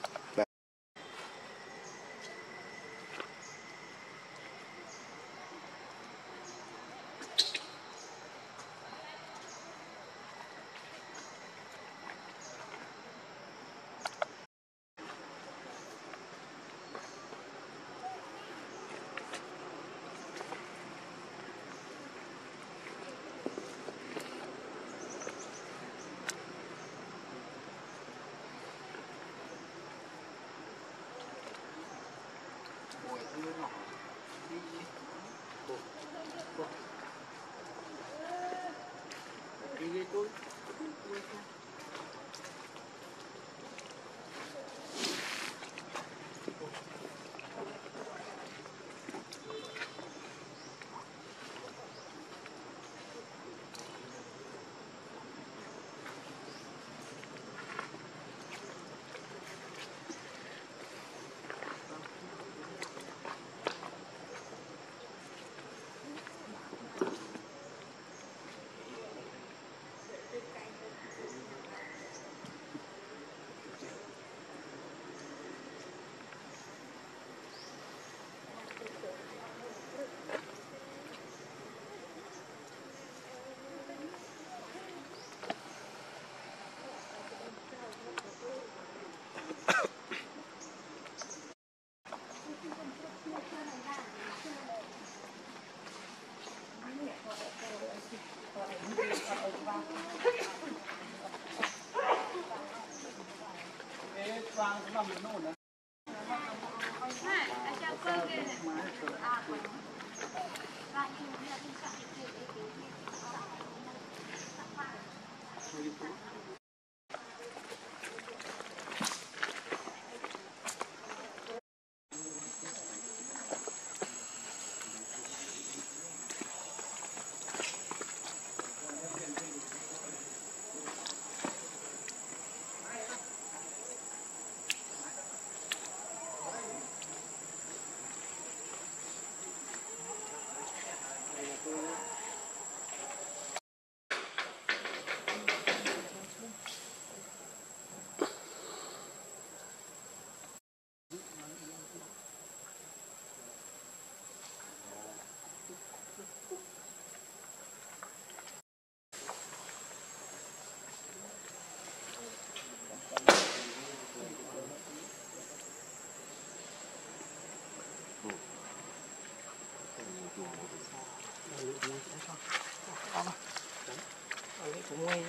cũng ngay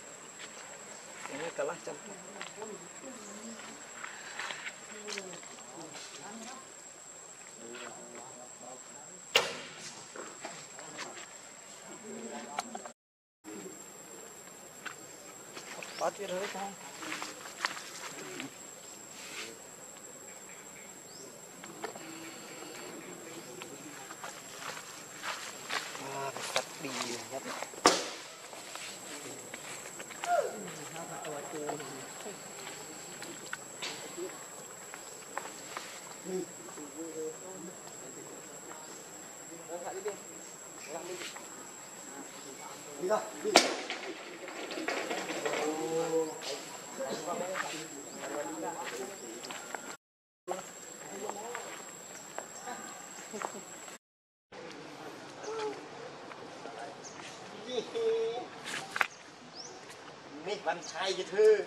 ini kalah campur Có chứ rưỡi không? À, cắt đi nhất. Đi ra, đi. Nít văn trai chứ thư.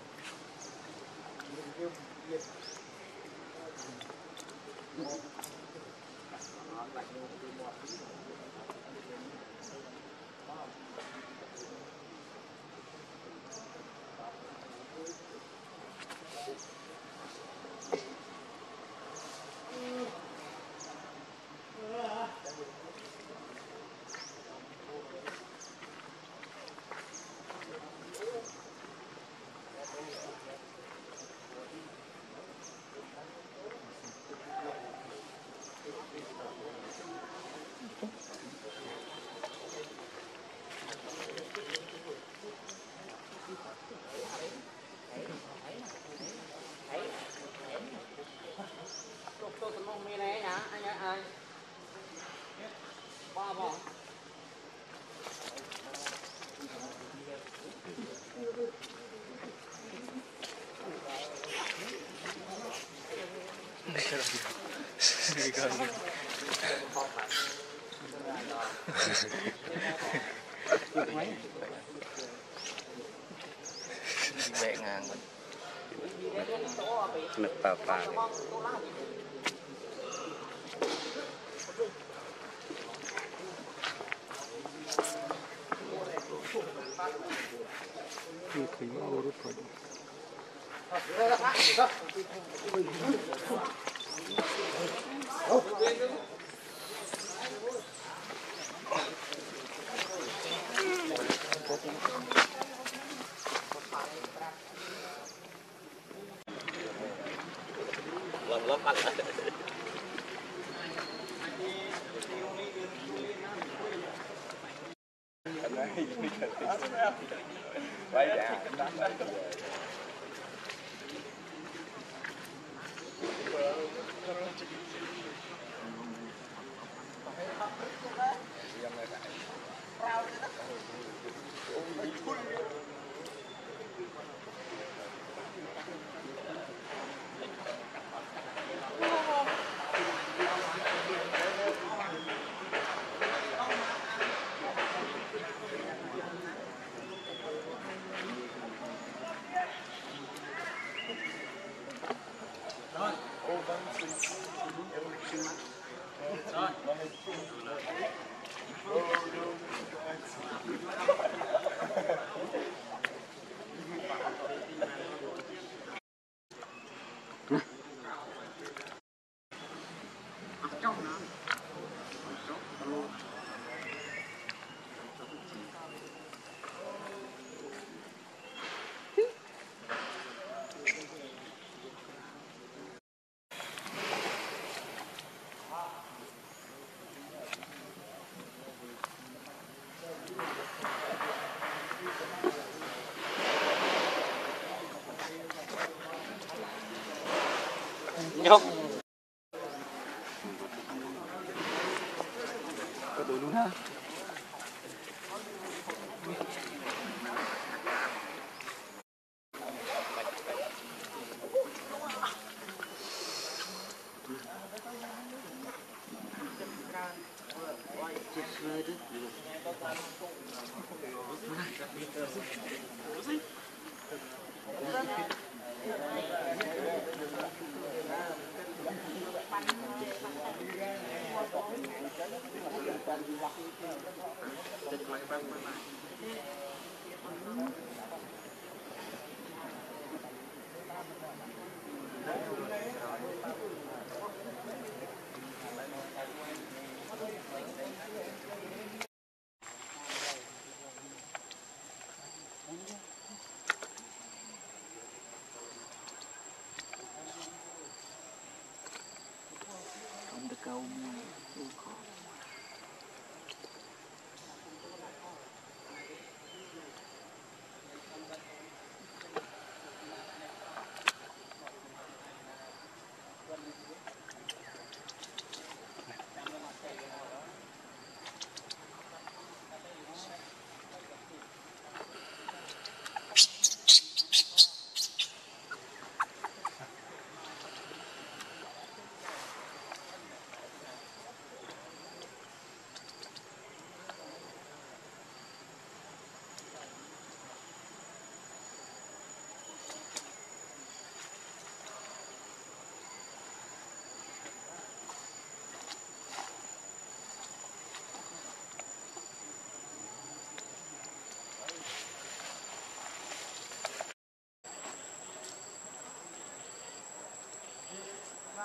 Mẹ ngang nực tà tà thì thấy mau rút rồi. Làm lắm ăn lại. Vậy dạ. Nhóc có túi luôn ha.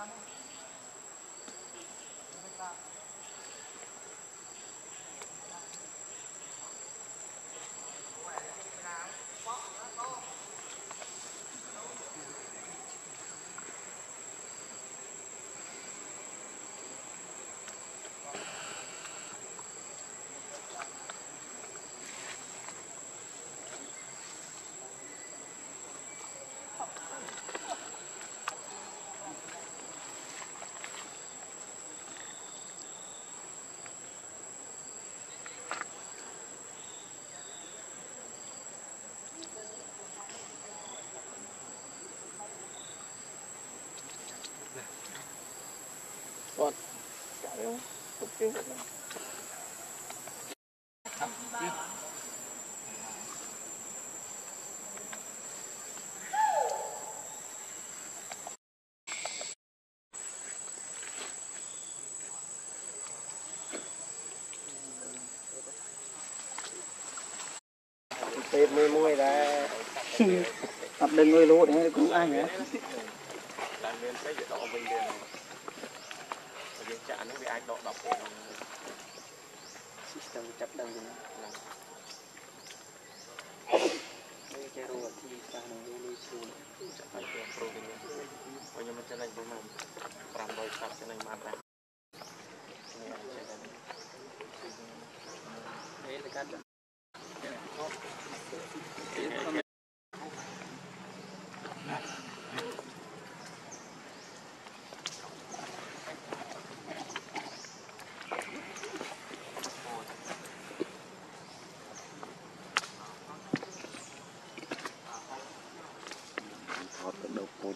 Còn cả đâu không chưa tệp mười mười ra tập đừng người lúa để cũng ai nữa làm nên cái gì đó mình liền rồi chả nó bị ai đọc đọc rồi system chấp đằng đây cái rồi thì sang nó đi xuống chả phải cái pro cái này bây giờ mình sẽ làm cái này làm đôi sắp cho nên mặt ra đấy là cắt đầu cột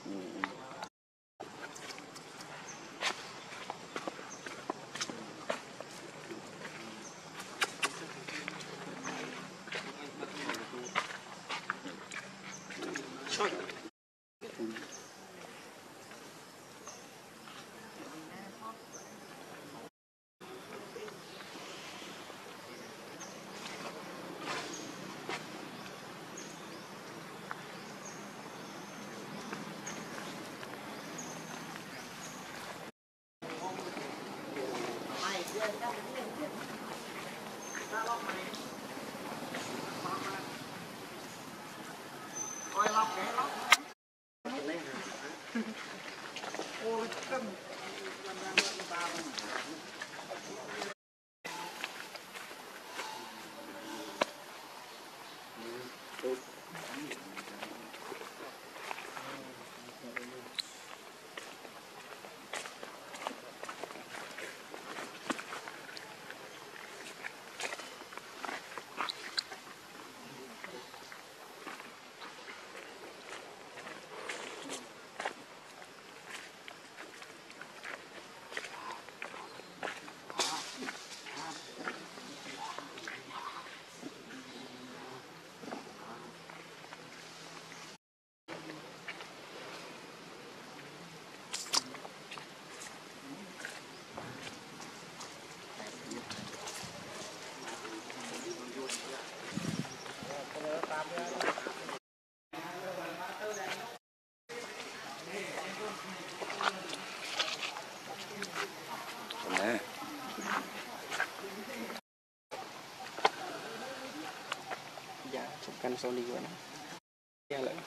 căn sau đi qua nó nghe lại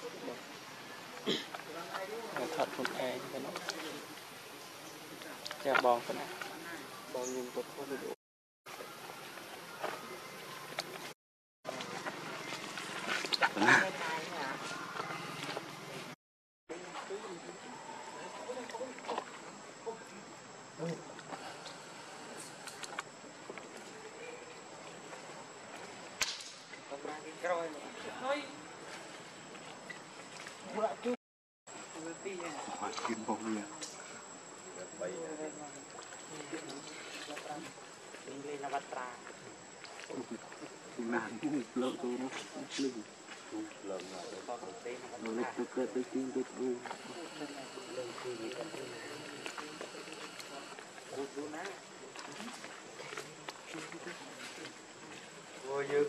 thật một ai cái nó cha bòn cái này bòn nhìn một con đủ kim bông nha lên là bắt ra nàng lợn tôi nó lưng lợn nó lấy tôi cơ tôi kim tôi đu ôi dư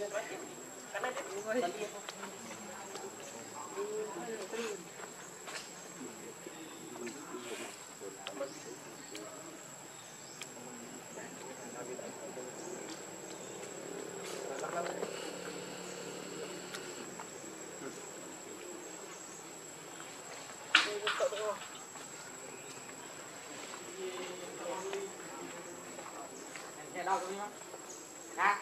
Đâu rồi không? Nè.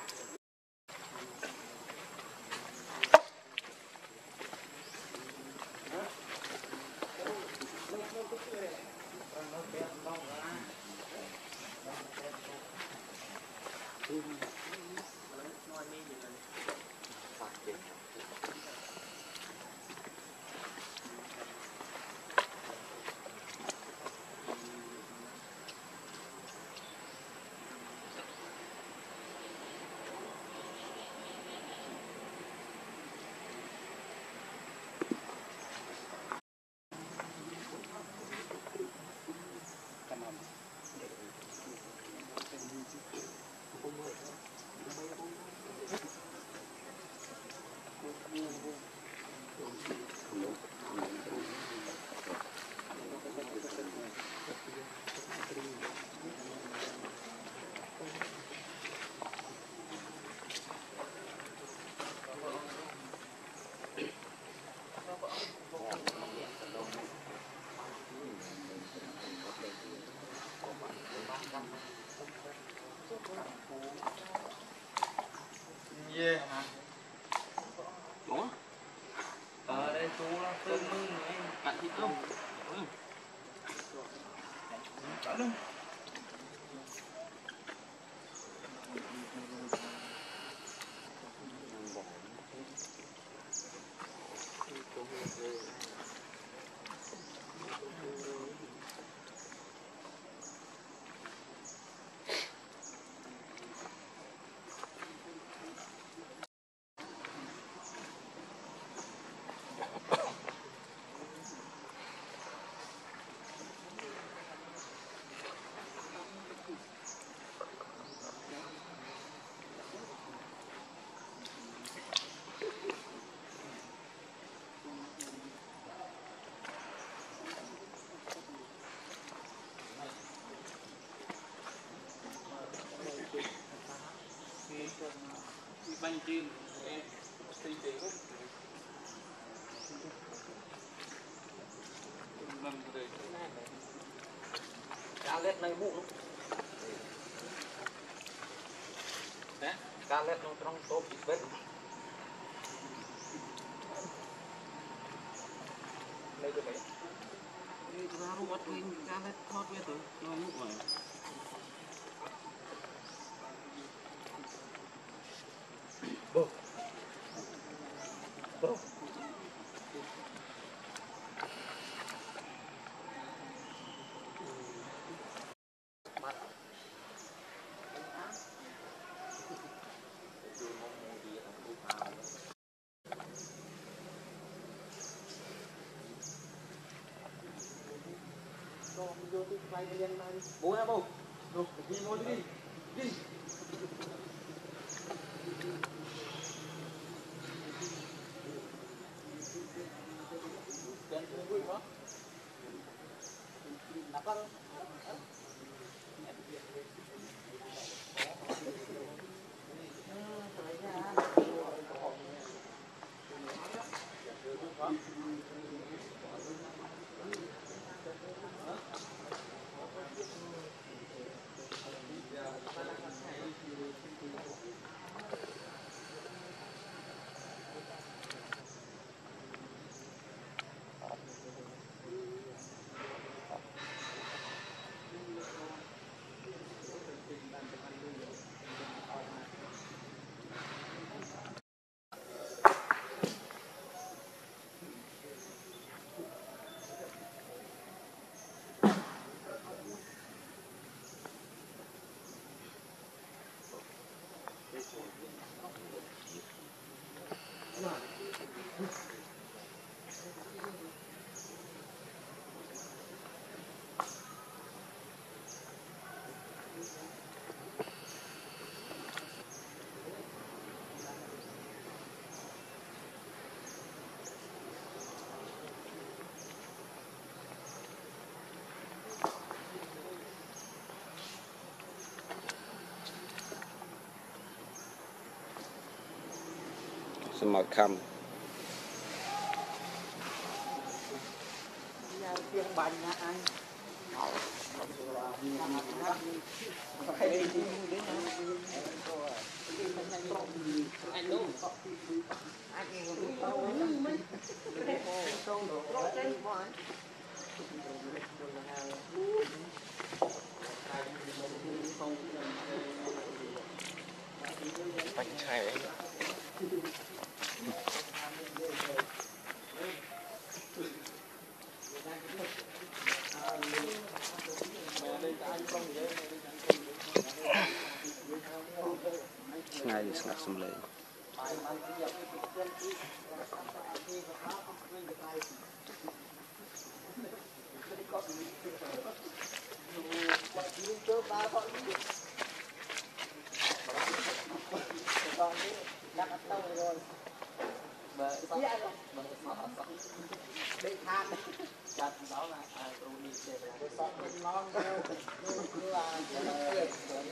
Yeah hả? Ủa? Ở đây chú nó tương bạn thịt không? Ừ. Cả luôn. Bánh chim em xin tiền không? Mầm rồi. Cá lết này bụng. Nè, cá lết nó trong tô thịt bếp. Đây được đấy. Đây ra rumah tuh cá lết hot ya tuh, nó ngủ rồi. Bơ. Bơ. Bố nha bố. Rồi, đi ngồi đi. Đi. Dan tungguin kok. Apa? sầm màu cam tiếng bánh nha anh bánh chay ngay thì ngặt xâm lệ để than chặt đó là tôi đi xe để sọt bên ngon đâu cứ là nó cười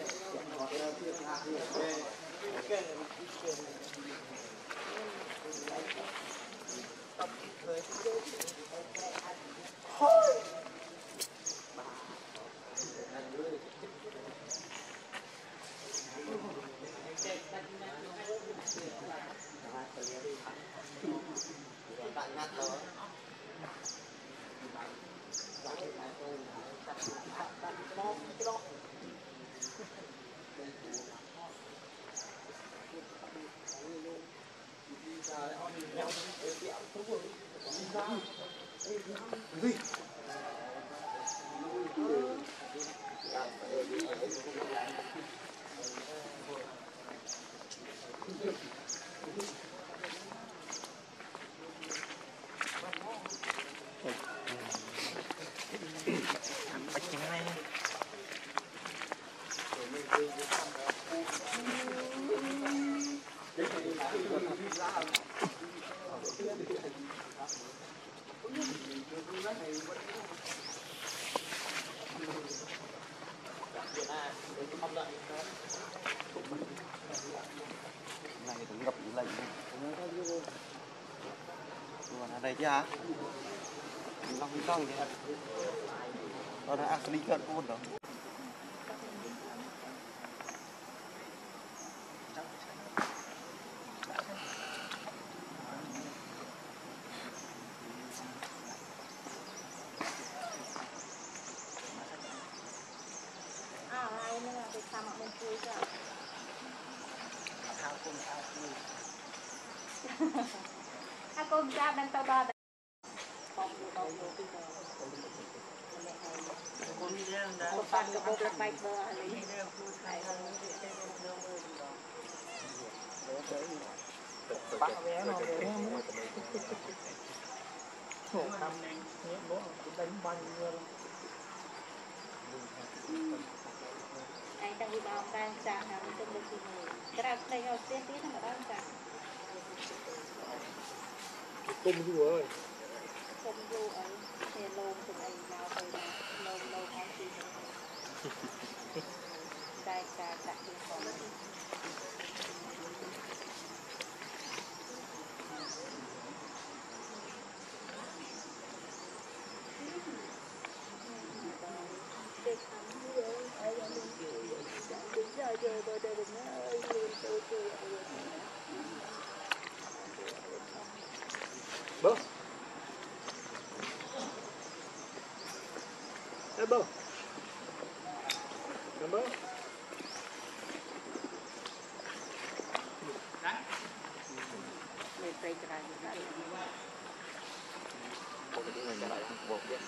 này cũng gặp lạnh còn ở đây chứ hả long long vậy đó là ăn đi cận luôn đó Aku bisa dan tahu dah. Bukan kebobot baik bawah ini. Pak vé nó vé mua. Khổ cầm này, nhét bố đánh banh luôn. Anh đang đi bao đang chạm nào trong được gì cái nào đây nhau tiên tí nó đang chạm cung du ơi cung du ấy thì lông từ này nào từ này lông lông ăn gì đây cả cả những con bơ ê bơ ê bơ mày tay trái lại một cái người lại một cái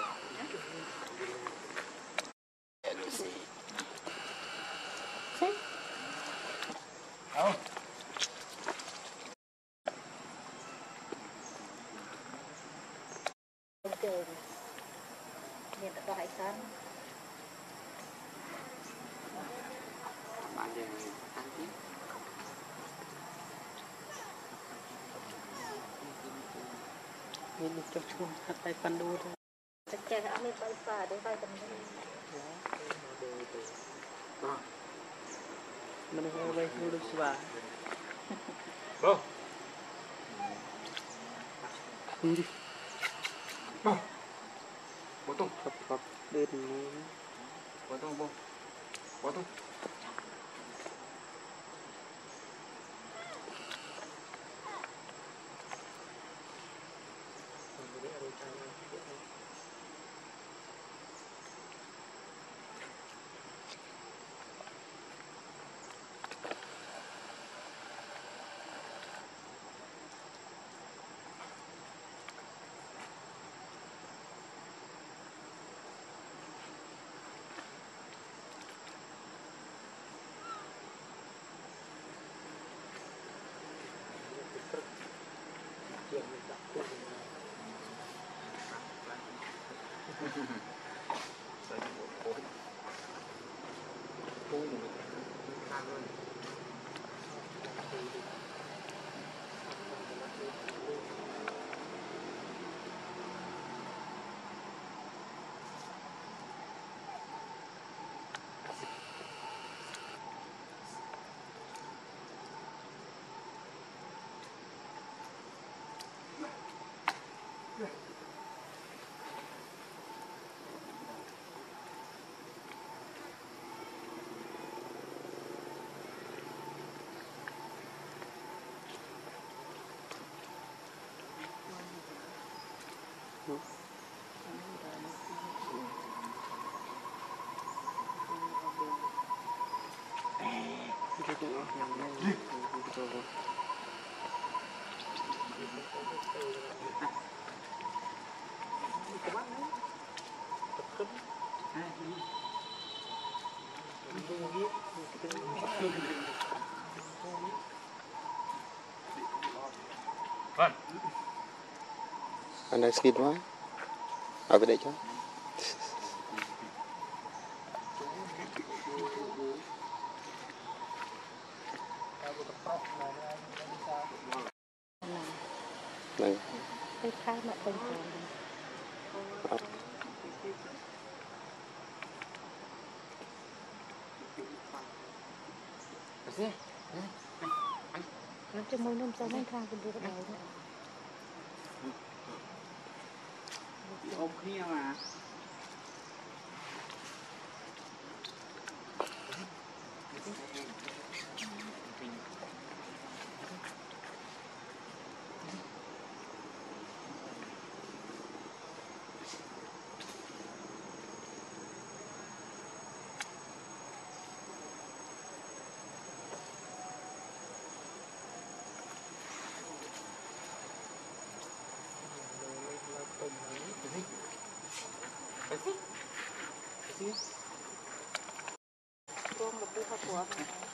chơi nên đã đòi sẵn bạn để ăn tiếp mình chụp chung thật tay phân đu thôi chắc chắn là mình phải phá để phải tầm mình phải bay đu được xóa bơ Bố tung. Khắp khắp đến Bố tung bố. Bố tung. anh này skin quá ở bên đây cho này cái khác mà không còn nó cho môi nông dân anh thang cũng được đầu nữa ôm kia mà con một đứa của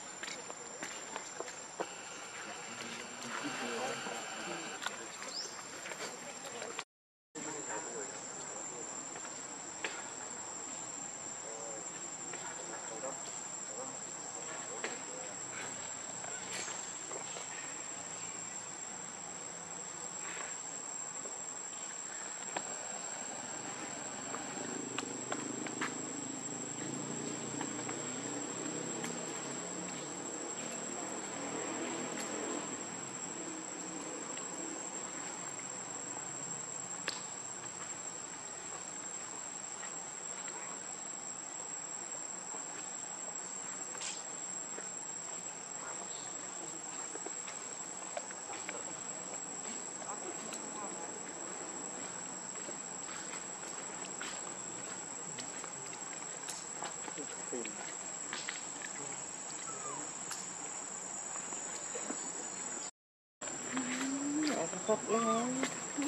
Phật lên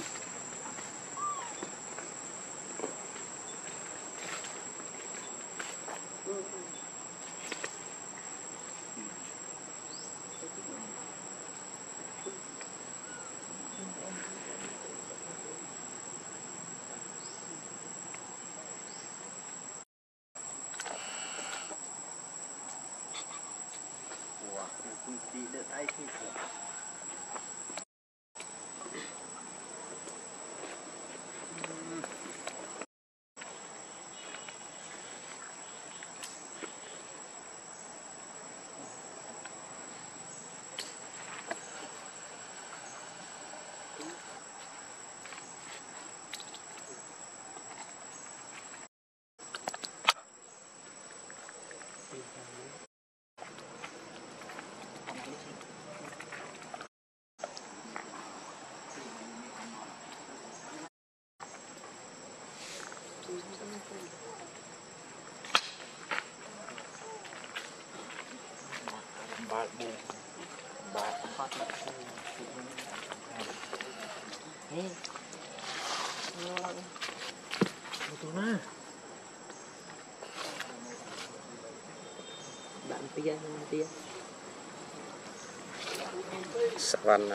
đi được ai thì Betul na. Bạn tia tia. Savana.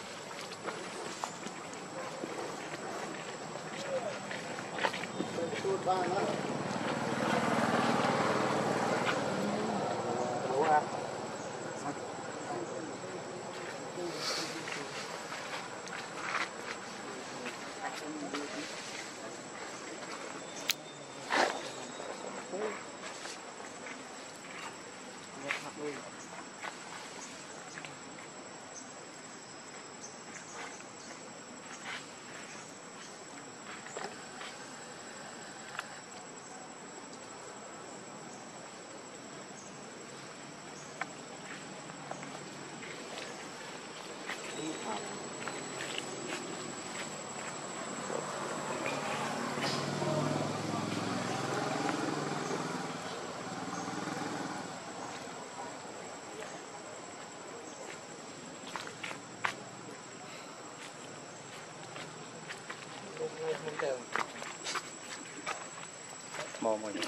More more.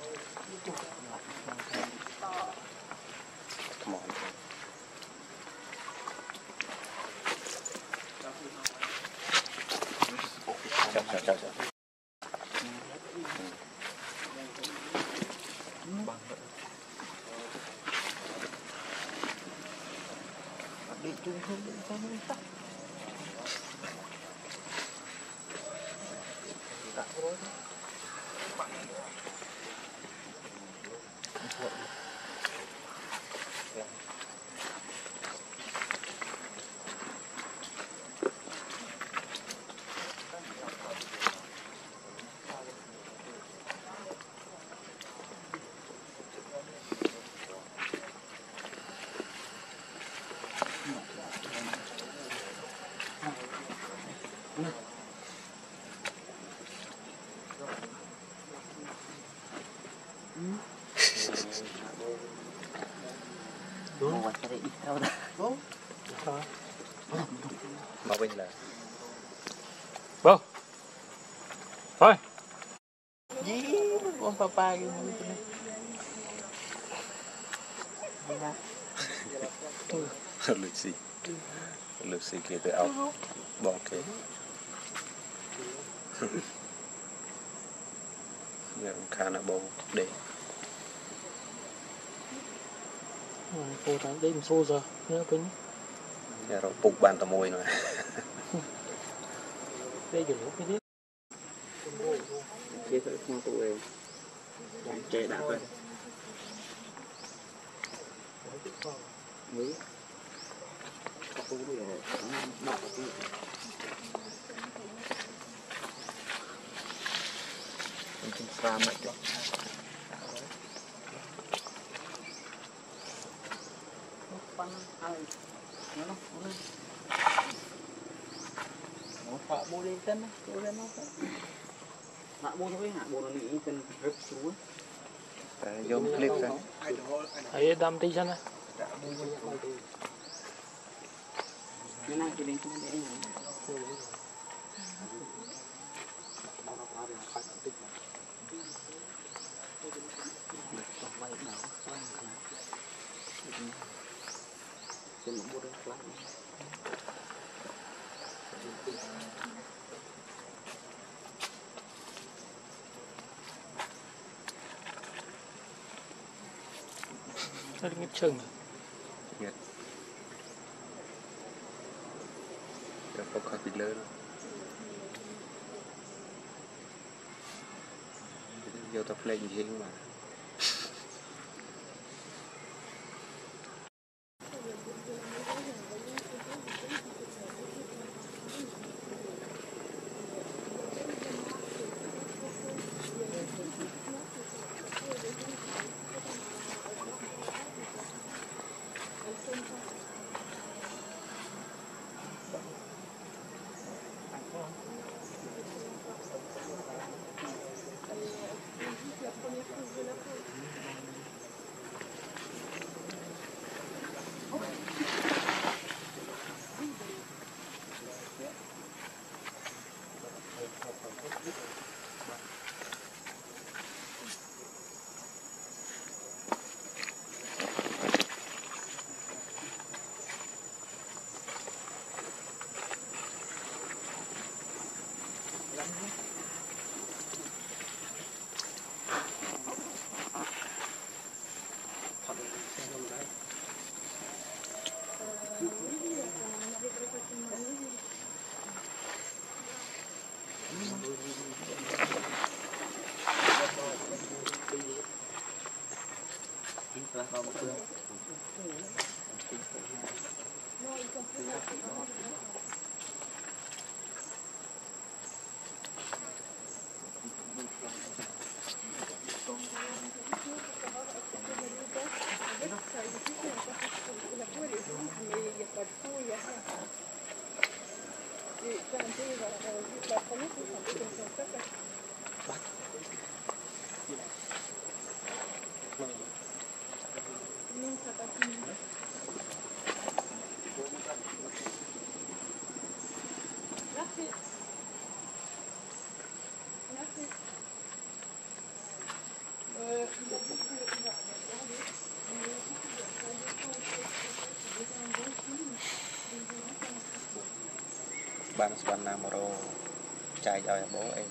Come on. Chào chào chào chào. Đi chung không đi sao không tắt. Tắt rồi. Mau cari ikan dah. Oh. Mau bên là. Vâng. Thôi. Gì con papa cái gì thế này. Lucy. Lucy kia tới áo. Bỏ kê. Người khá là bông để. Cô tháng đêm xô giờ nhớ kính. Nhà rồi phục bàn tà môi rồi. Đây kiểu cái đấy. Chế phải không tụi em. Chế đã vậy. Mỹ. Tôi bây giờ nó đọc cái. Mình không xa mạnh được. Nó nó nó phạ bố lên chân nó lên nó hạ bố thôi hạ bố nó nghĩ chân rớt xuống Dùng clip ra. Thấy đâm tí chân á. cái này thì đến không để nhỉ xin một bút lại Nó đi chừng. Dạ. Cho có khó bị lớn. Vô tập lên gì mà. Thank you. Bạn Swan Namoro chạy cho bố em.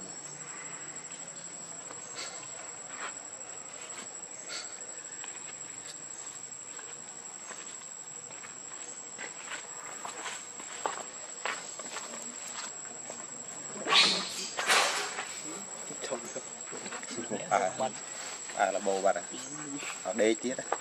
À, à là bồ bạn à, ở đây tiết á.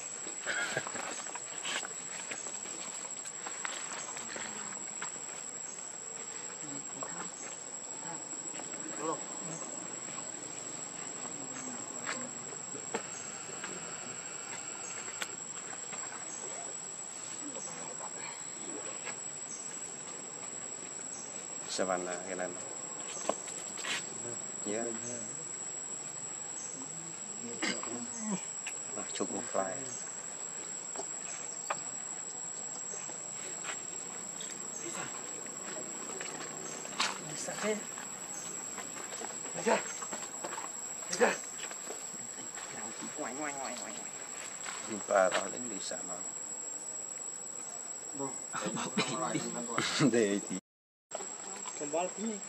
Savannah cái này. Yeah. Chụp một fly. Và đó đến đi xa nó. Để thì Con bó tí này.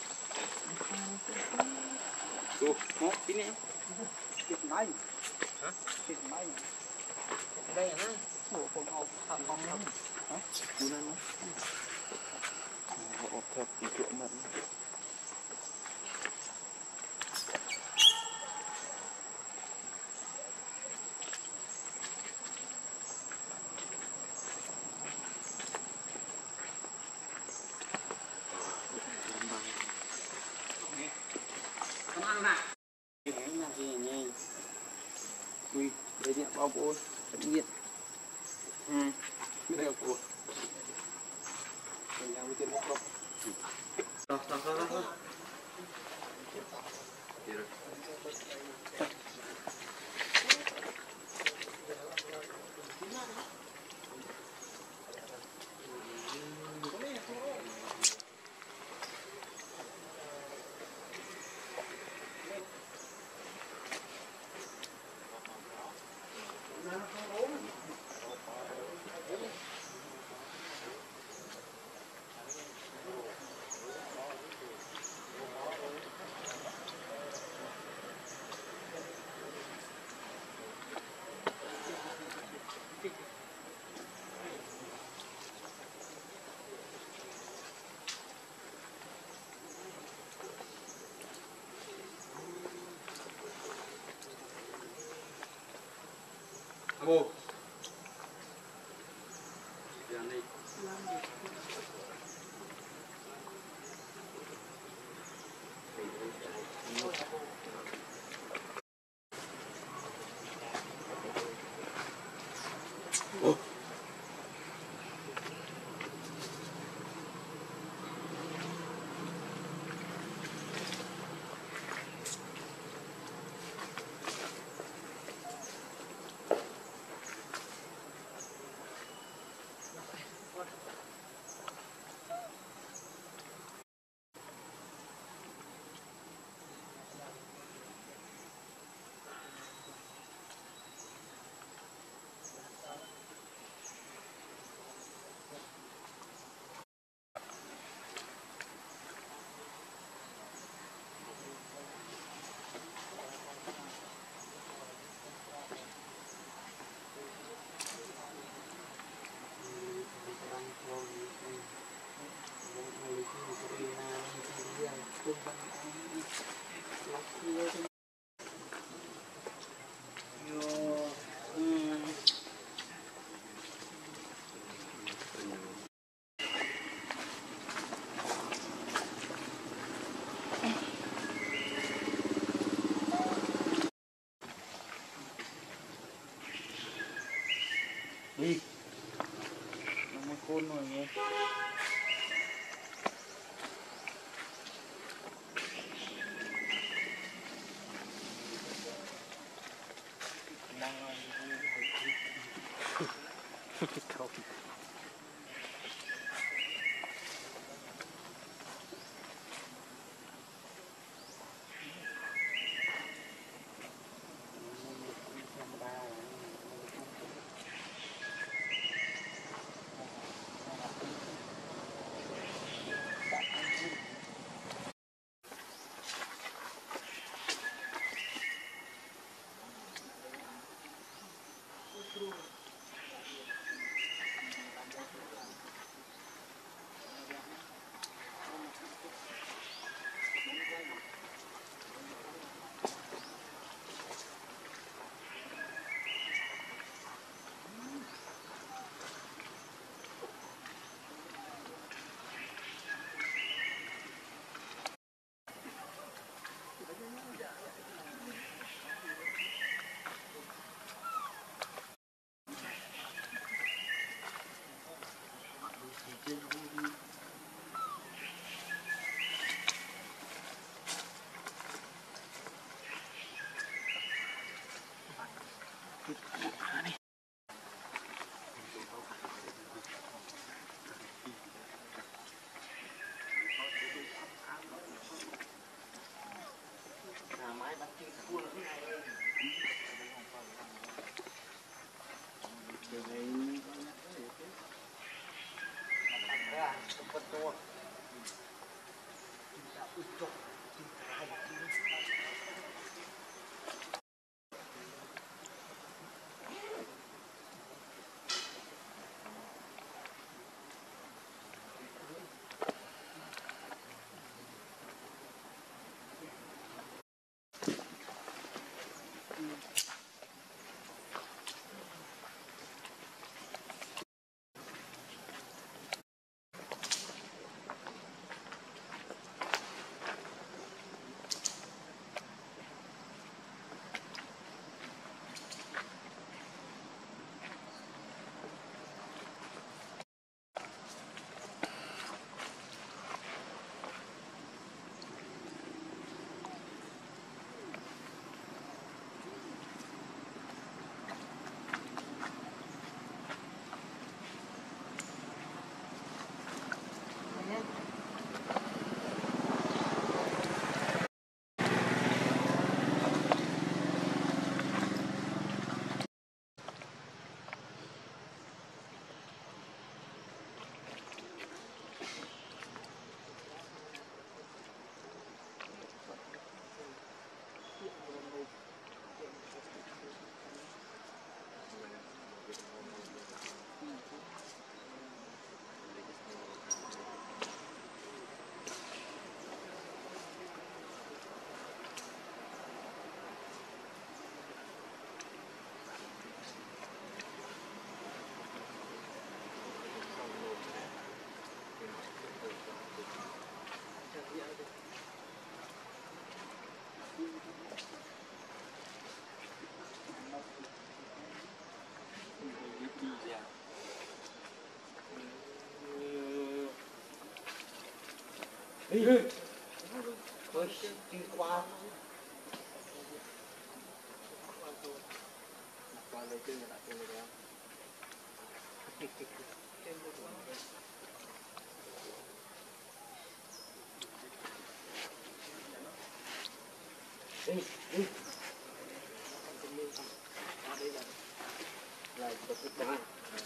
Ủa, một tí này. Cái máy. Hả? Cái máy. Đây hả? Ủa, con học học học học. Hả? Cú lên nó. Họ thật thì chỗ mật. Ui, đây điện bao bố, vẫn điện. Ừ, biết được bố. Mình làm cái tiền bốc đâu. Rồi, rồi, rồi, rồi. Amo. Jangan ni. Oh. Đi. Nó mới khôn rồi nghe. Ôi, đi qua qua lấy chân là chân rồi đó. Đi, đi. Lại bật cái đó.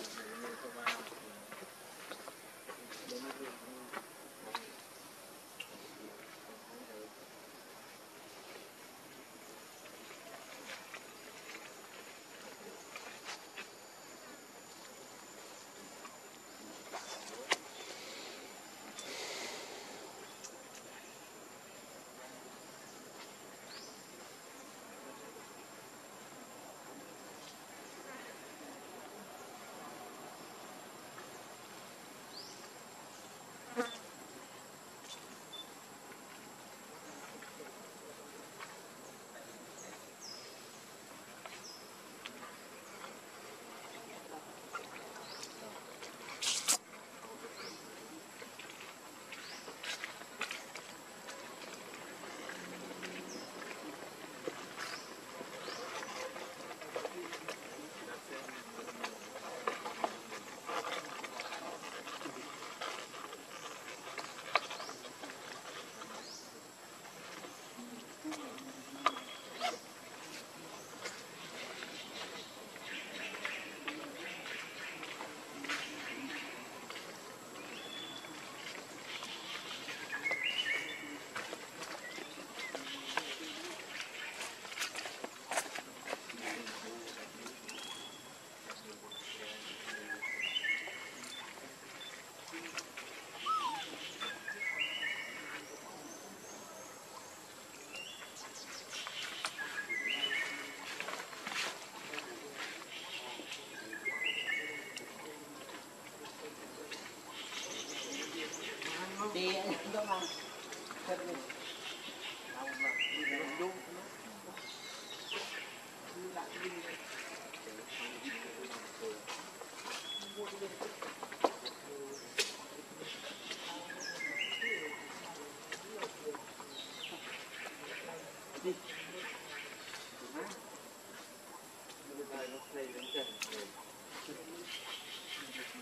Đi đó mà.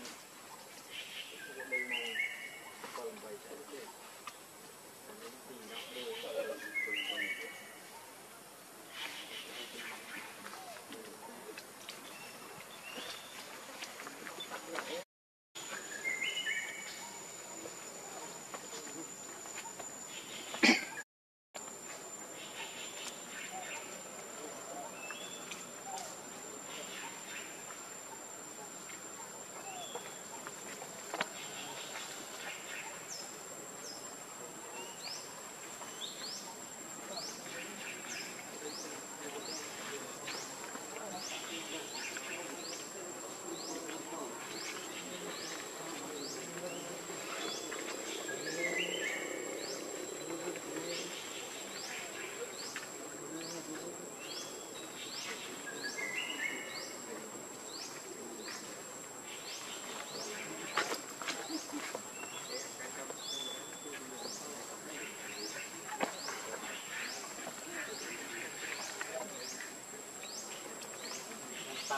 Hãy subscribe cho kênh Ghiền Mì Gõ để không bỏ lỡ những video hấp dẫn.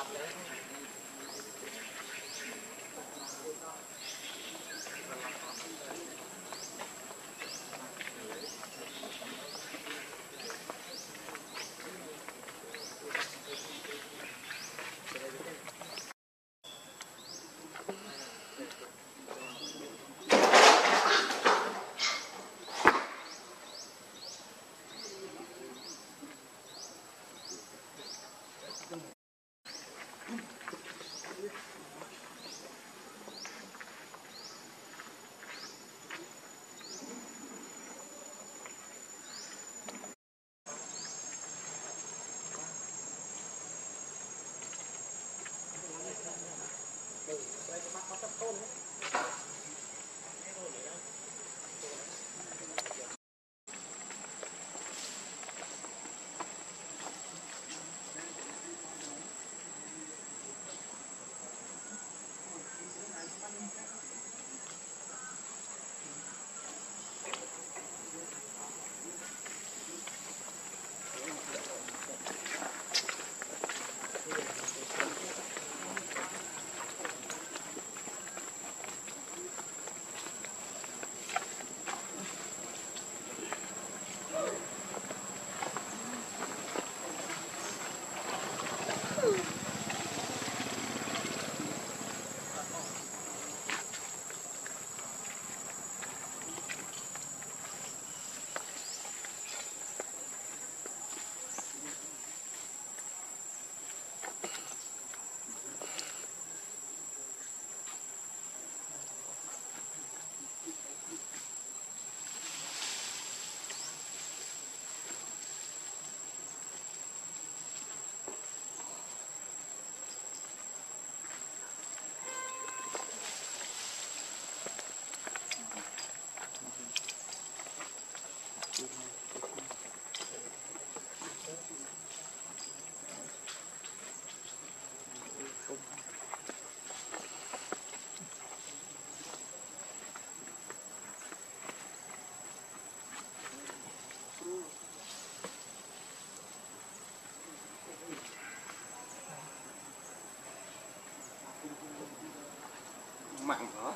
Mạng đó.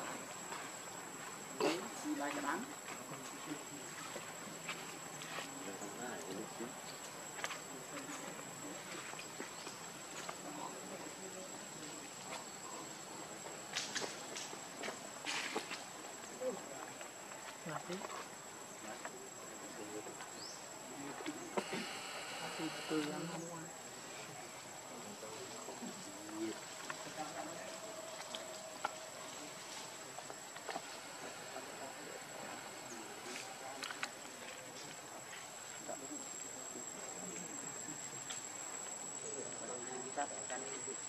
Đấy, xì lại cái đắng. Từ ăn hôm qua. Hãy subscribe cho kênh Ghiền Mì Gõ để không bỏ lỡ những video hấp dẫn.